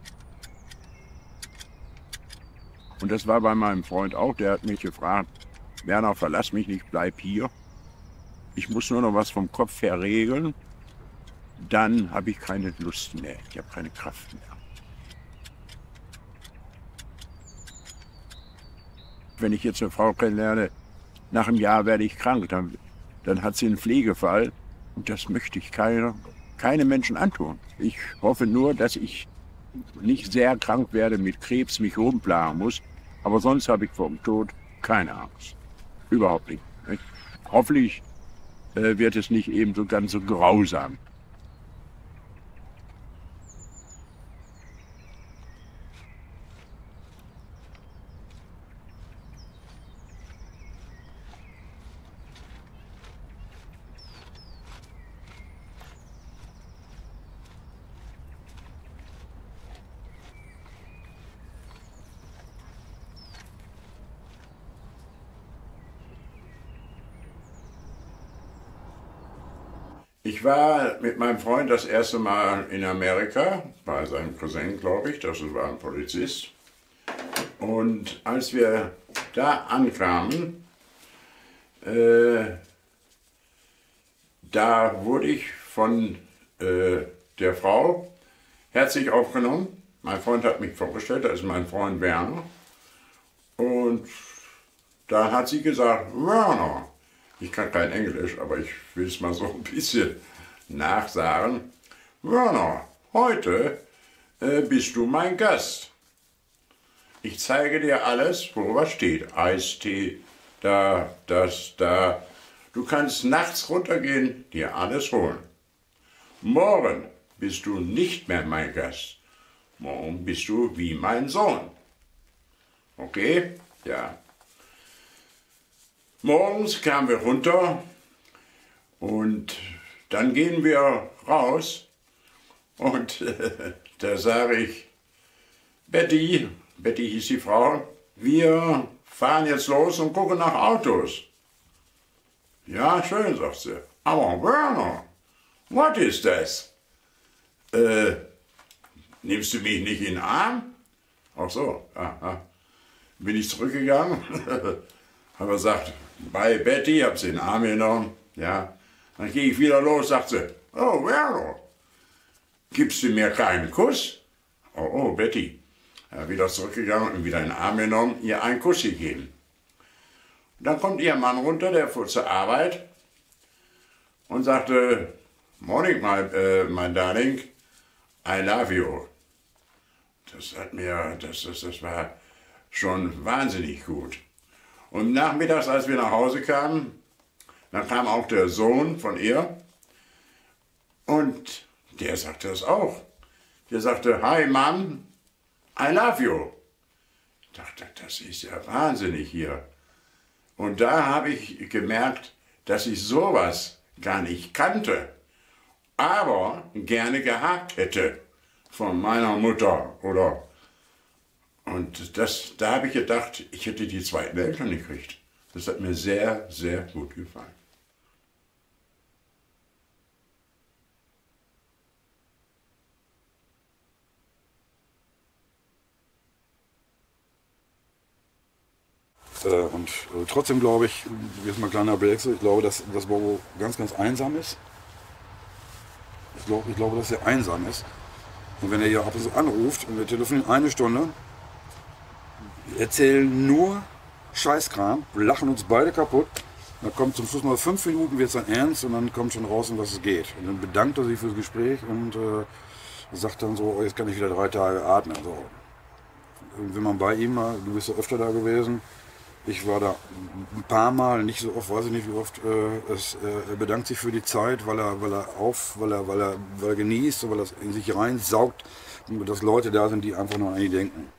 Und das war bei meinem Freund auch. Der hat mich gefragt, Werner, verlass mich nicht, bleib hier. Ich muss nur noch was vom Kopf her regeln. Dann habe ich keine Lust mehr. Ich habe keine Kraft mehr. Wenn ich jetzt eine Frau kennenlerne, nach einem Jahr werde ich krank, dann, dann hat sie einen Pflegefall. Und das möchte ich keine, keine Menschen antun. Ich hoffe nur, dass ich nicht sehr krank werde, mit Krebs mich rumplagen muss. Aber sonst habe ich vor dem Tod keine Angst. Überhaupt nicht. nicht? Hoffentlich äh, wird es nicht eben so ganz so grausam. Ich war mit meinem Freund das erste Mal in Amerika, bei seinem Cousin, glaube ich, das war ein Polizist. Und als wir da ankamen, äh, da wurde ich von äh, der Frau herzlich aufgenommen. Mein Freund hat mich vorgestellt, das ist mein Freund Werner. Und da hat sie gesagt, Werner. Ich kann kein Englisch, aber ich will es mal so ein bisschen nachsagen. Werner, heute äh, bist du mein Gast. Ich zeige dir alles, wo was steht. Eistee, da, das, da. Du kannst nachts runtergehen, dir alles holen. Morgen bist du nicht mehr mein Gast. Morgen bist du wie mein Sohn. Okay? Ja. Morgens kamen wir runter und dann gehen wir raus und äh, da sage ich, Betty, Betty hieß die Frau, wir fahren jetzt los und gucken nach Autos. Ja, schön, sagt sie. Aber Werner, was ist das? Äh, nimmst du mich nicht in den Arm? Ach so, aha. Bin ich zurückgegangen, habe gesagt, bei Betty, hab sie in den Arm genommen, ja. Dann gehe ich wieder los, sagt sie, oh Werner, gibst du mir keinen Kuss? Oh, oh, Betty. Ja, wieder zurückgegangen und wieder in den Arm genommen, ihr einen Kuss gegeben. Und dann kommt ihr Mann runter, der fuhr zur Arbeit und sagte, Morning, my, uh, my darling, I love you. Das hat mir, das, das, das war schon wahnsinnig gut. Und nachmittags, als wir nach Hause kamen, dann kam auch der Sohn von ihr und der sagte das auch. Der sagte, hi Mom, I love you. Ich dachte, das ist ja wahnsinnig hier. Und da habe ich gemerkt, dass ich sowas gar nicht kannte, aber gerne gehabt hätte von meiner Mutter oder. Und das, da habe ich gedacht, ich hätte die zweiten Eltern gekriegt. Das hat mir sehr, sehr gut gefallen. Äh, und äh, trotzdem glaube ich, jetzt mal ein kleiner Wechsel, ich glaube, dass das Bobo ganz, ganz einsam ist. Ich glaube, ich glaube, dass er einsam ist. Und wenn er hier ab und zu anruft und wir telefonieren eine Stunde, erzählen nur Scheißkram, lachen uns beide kaputt. Dann kommt zum Schluss mal fünf Minuten, wird es dann ernst und dann kommt schon raus, um was es geht. Und dann bedankt er sich fürs Gespräch und äh, sagt dann so, oh, jetzt kann ich wieder drei Tage atmen. So. Und wenn man bei ihm war, du bist ja öfter da gewesen, ich war da ein paar Mal, nicht so oft, weiß ich nicht wie oft, äh, es, äh, er bedankt sich für die Zeit, weil er, weil er auf, weil er, weil er, weil er genießt, weil er in sich reinsaugt, dass Leute da sind, die einfach nur an ihn denken.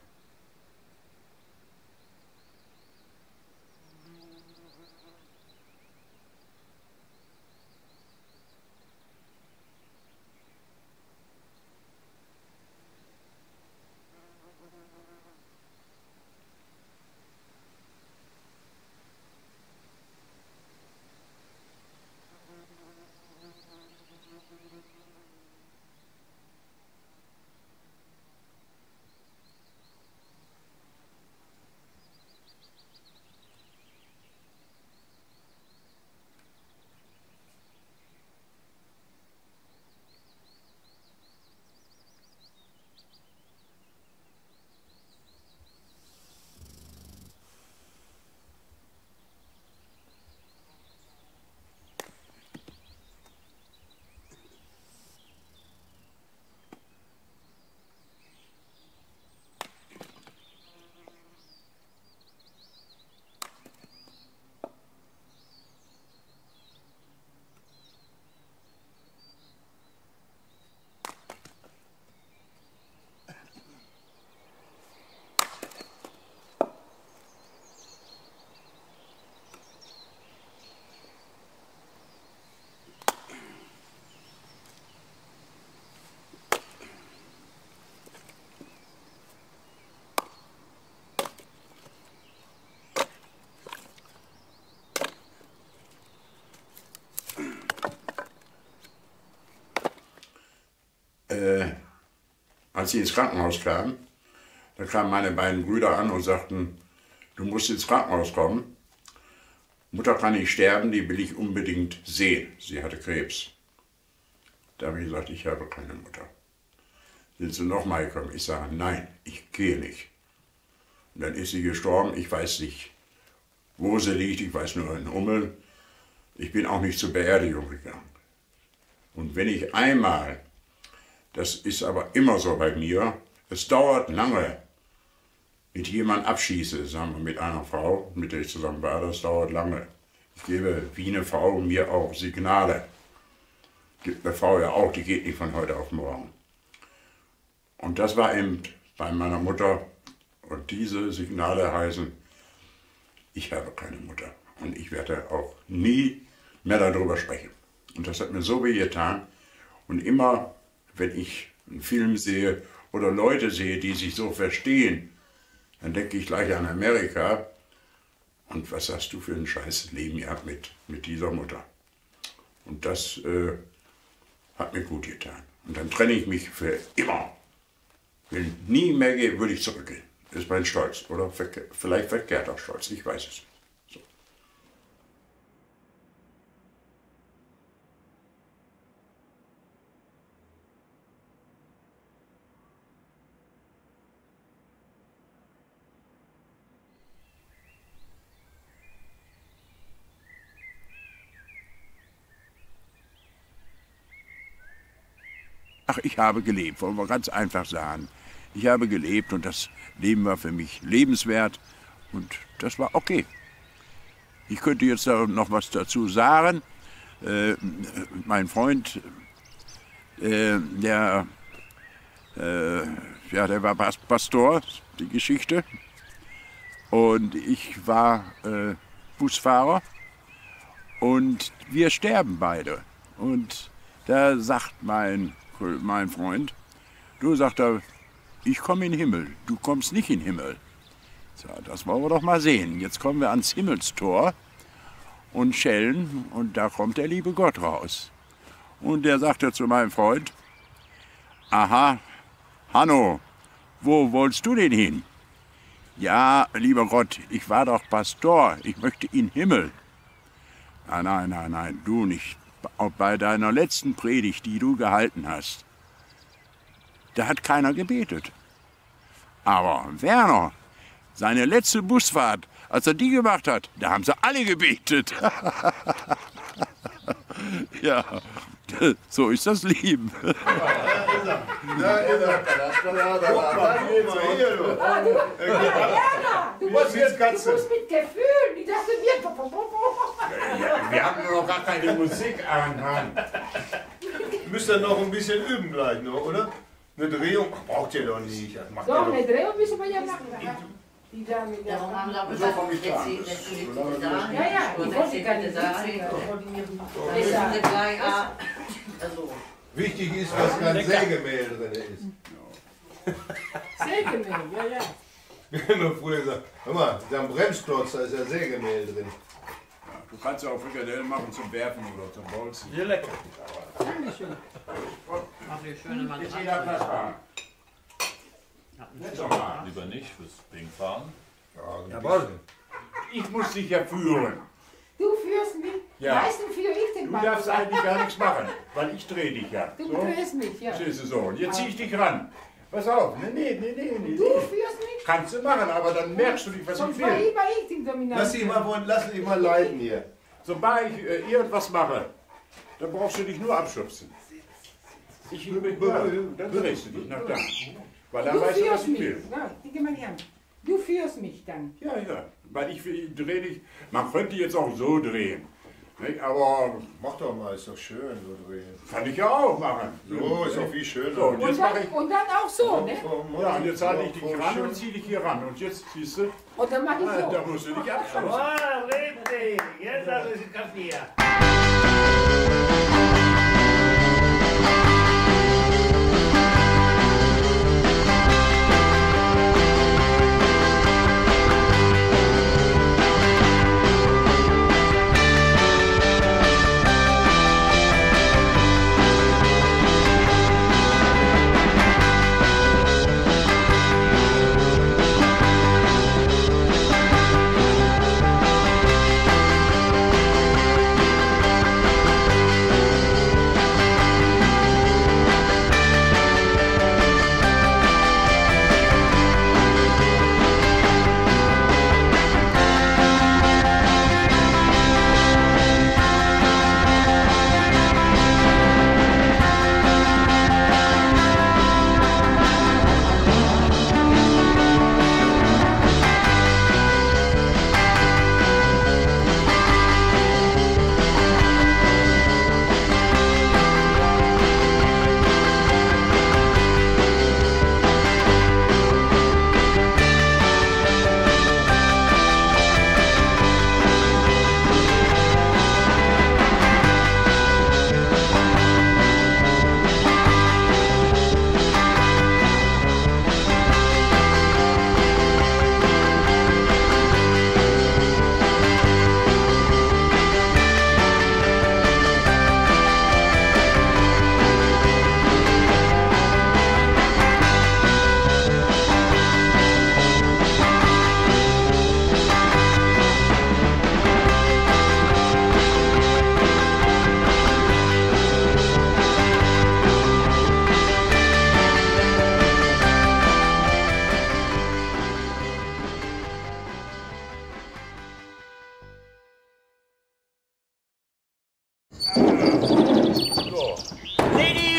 als sie ins Krankenhaus kam, da kamen meine beiden Brüder an und sagten, du musst ins Krankenhaus kommen. Mutter kann nicht sterben, die will ich unbedingt sehen. Sie hatte Krebs. Da habe ich gesagt, ich habe keine Mutter. Sind sie nochmal gekommen? Ich sage, nein, ich gehe nicht. Und dann ist sie gestorben, ich weiß nicht, wo sie liegt, ich weiß nur in Hummeln. Ich bin auch nicht zur Beerdigung gegangen. Und wenn ich einmal, das ist aber immer so bei mir, es dauert lange, mit jemandem abschieße, sagen wir mit einer Frau, mit der ich zusammen war, das dauert lange. Ich gebe wie eine Frau mir auch Signale. Gibt eine Frau ja auch, die geht nicht von heute auf morgen. Und das war eben bei meiner Mutter. Und diese Signale heißen, ich habe keine Mutter. Und ich werde auch nie mehr darüber sprechen. Und das hat mir so wehgetan. Und immer, wenn ich einen Film sehe oder Leute sehe, die sich so verstehen, dann denke ich gleich an Amerika. Und was hast du für ein scheiß Leben gehabt mit, mit dieser Mutter? Und das äh, hat mir gut getan. Und dann trenne ich mich für immer. Wenn nie mehr gehe, würde ich zurückgehen. Das ist mein Stolz. Oder verke vielleicht verkehrter Stolz, ich weiß es. So. Ach, ich habe gelebt, wollen wir ganz einfach sagen. Ich habe gelebt und das Leben war für mich lebenswert und das war okay. Ich könnte jetzt noch was dazu sagen. Äh, mein Freund, äh, der, äh, ja, der war Pastor, die Geschichte. Und ich war äh, Busfahrer und wir sterben beide. Und da sagt mein mein Freund, du, sagt er, ich komme in den Himmel, du kommst nicht in den Himmel. So, das wollen wir doch mal sehen. Jetzt kommen wir ans Himmelstor und schellen und da kommt der liebe Gott raus. Und der sagte zu meinem Freund, aha, Hanno, wo wolltest du denn hin? Ja, lieber Gott, ich war doch Pastor, ich möchte in den Himmel. Nein, nein, nein, nein, du nicht. Auch bei deiner letzten Predigt, die du gehalten hast, da hat keiner gebetet. Aber Werner, seine letzte Busfahrt, als er die gemacht hat, da haben sie alle gebetet. Ja, so ist das Leben. Da ist er. Da ist er. Guck mal, hier, du. Du musst jetzt Katze. Du musst mit Gefühl, nicht dass du mir... Ja, wir haben nur noch gar keine Musik an. Müsst ihr noch ein bisschen üben gleich noch, oder? Eine Drehung braucht ihr doch nicht. Das macht So, ihr doch. eine Drehung müssen wir ja machen. Die da mit der... Darum haben sie auch So gesagt, komme ich jetzt da. sie- jetzt sie- jetzt da. Ja, ja, die wollte keine Jetzt Sitze sie- koordinieren. Wissen Sie gleich, ah, also. Wichtig ist, dass kein Sägemehl drin ist. Sägemehl, ja, ja. Wir haben nur früher gesagt, hör mal, da am Bremsklotz, da ist ja Sägemehl drin. Du kannst ja auch Frikadellen machen zum Werfen oder zum Bolzen. Sehr lecker. Dankeschön. Mach dir schöne Mann Ist jeder Platz da? Jetzt doch mal. Lieber nicht, fürs wegen Fahren. Jawohl. Ich muss dich ja führen. Du führst mich, Ja. meistens führe ich den Du Mann. darfst eigentlich gar nichts machen, weil ich drehe dich ja. Du So? drehst mich, ja. Siehst du so, und jetzt zieh ich dich ran. Pass auf, nee, nee, nee, nee, nee. Du führst mich? Kannst du machen, aber dann merkst du nicht, was Sonst ich war will. immer ich den Dominanten. Lass dich mal, von- lass dich mal leiten hier. Sobald ich äh, irgendwas mache, dann brauchst du dich nur abschubsen. Ich, ja, dann drehst du dich nach da. Weil dann Du weißt du, was führst ich mich. will. Ja, guck mal her. Du führst mich dann. Ja, ja, weil ich, ich drehe dich. Man könnte jetzt auch so drehen. Nicht? Aber Mach doch mal, ist doch schön so drehen. kann ich ja auch machen. So, ist doch viel schöner. So, und Und jetzt mache dann, ich. und dann auch so, ne? Ja, und jetzt halte ich dich Voll ran schön. und ziehe dich hier ran. Und jetzt siehst du, Und dann mach ich ah, so. da musst du dich abschubsen. Ah, richtig. Jetzt hast du es kapiert.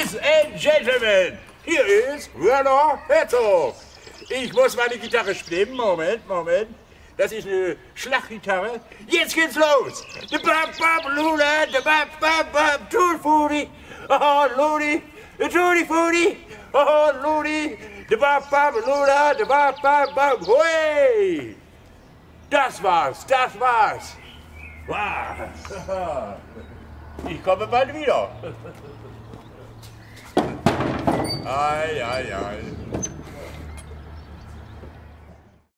Ladies and Gentlemen, hier ist Werner Herzog. Ich muss meine Gitarre stimmen. Moment, Moment. Das ist eine Schlaggitarre. Jetzt geht's los. De bap bap lula, de bap bap bap, tutti frutti, oh ludi, de tutti frutti, oh ludi, de bap bap lula, de bap bap bap, hey! Das war's, das war's. Wow. Ich komme bald wieder. Ei, ei, ei.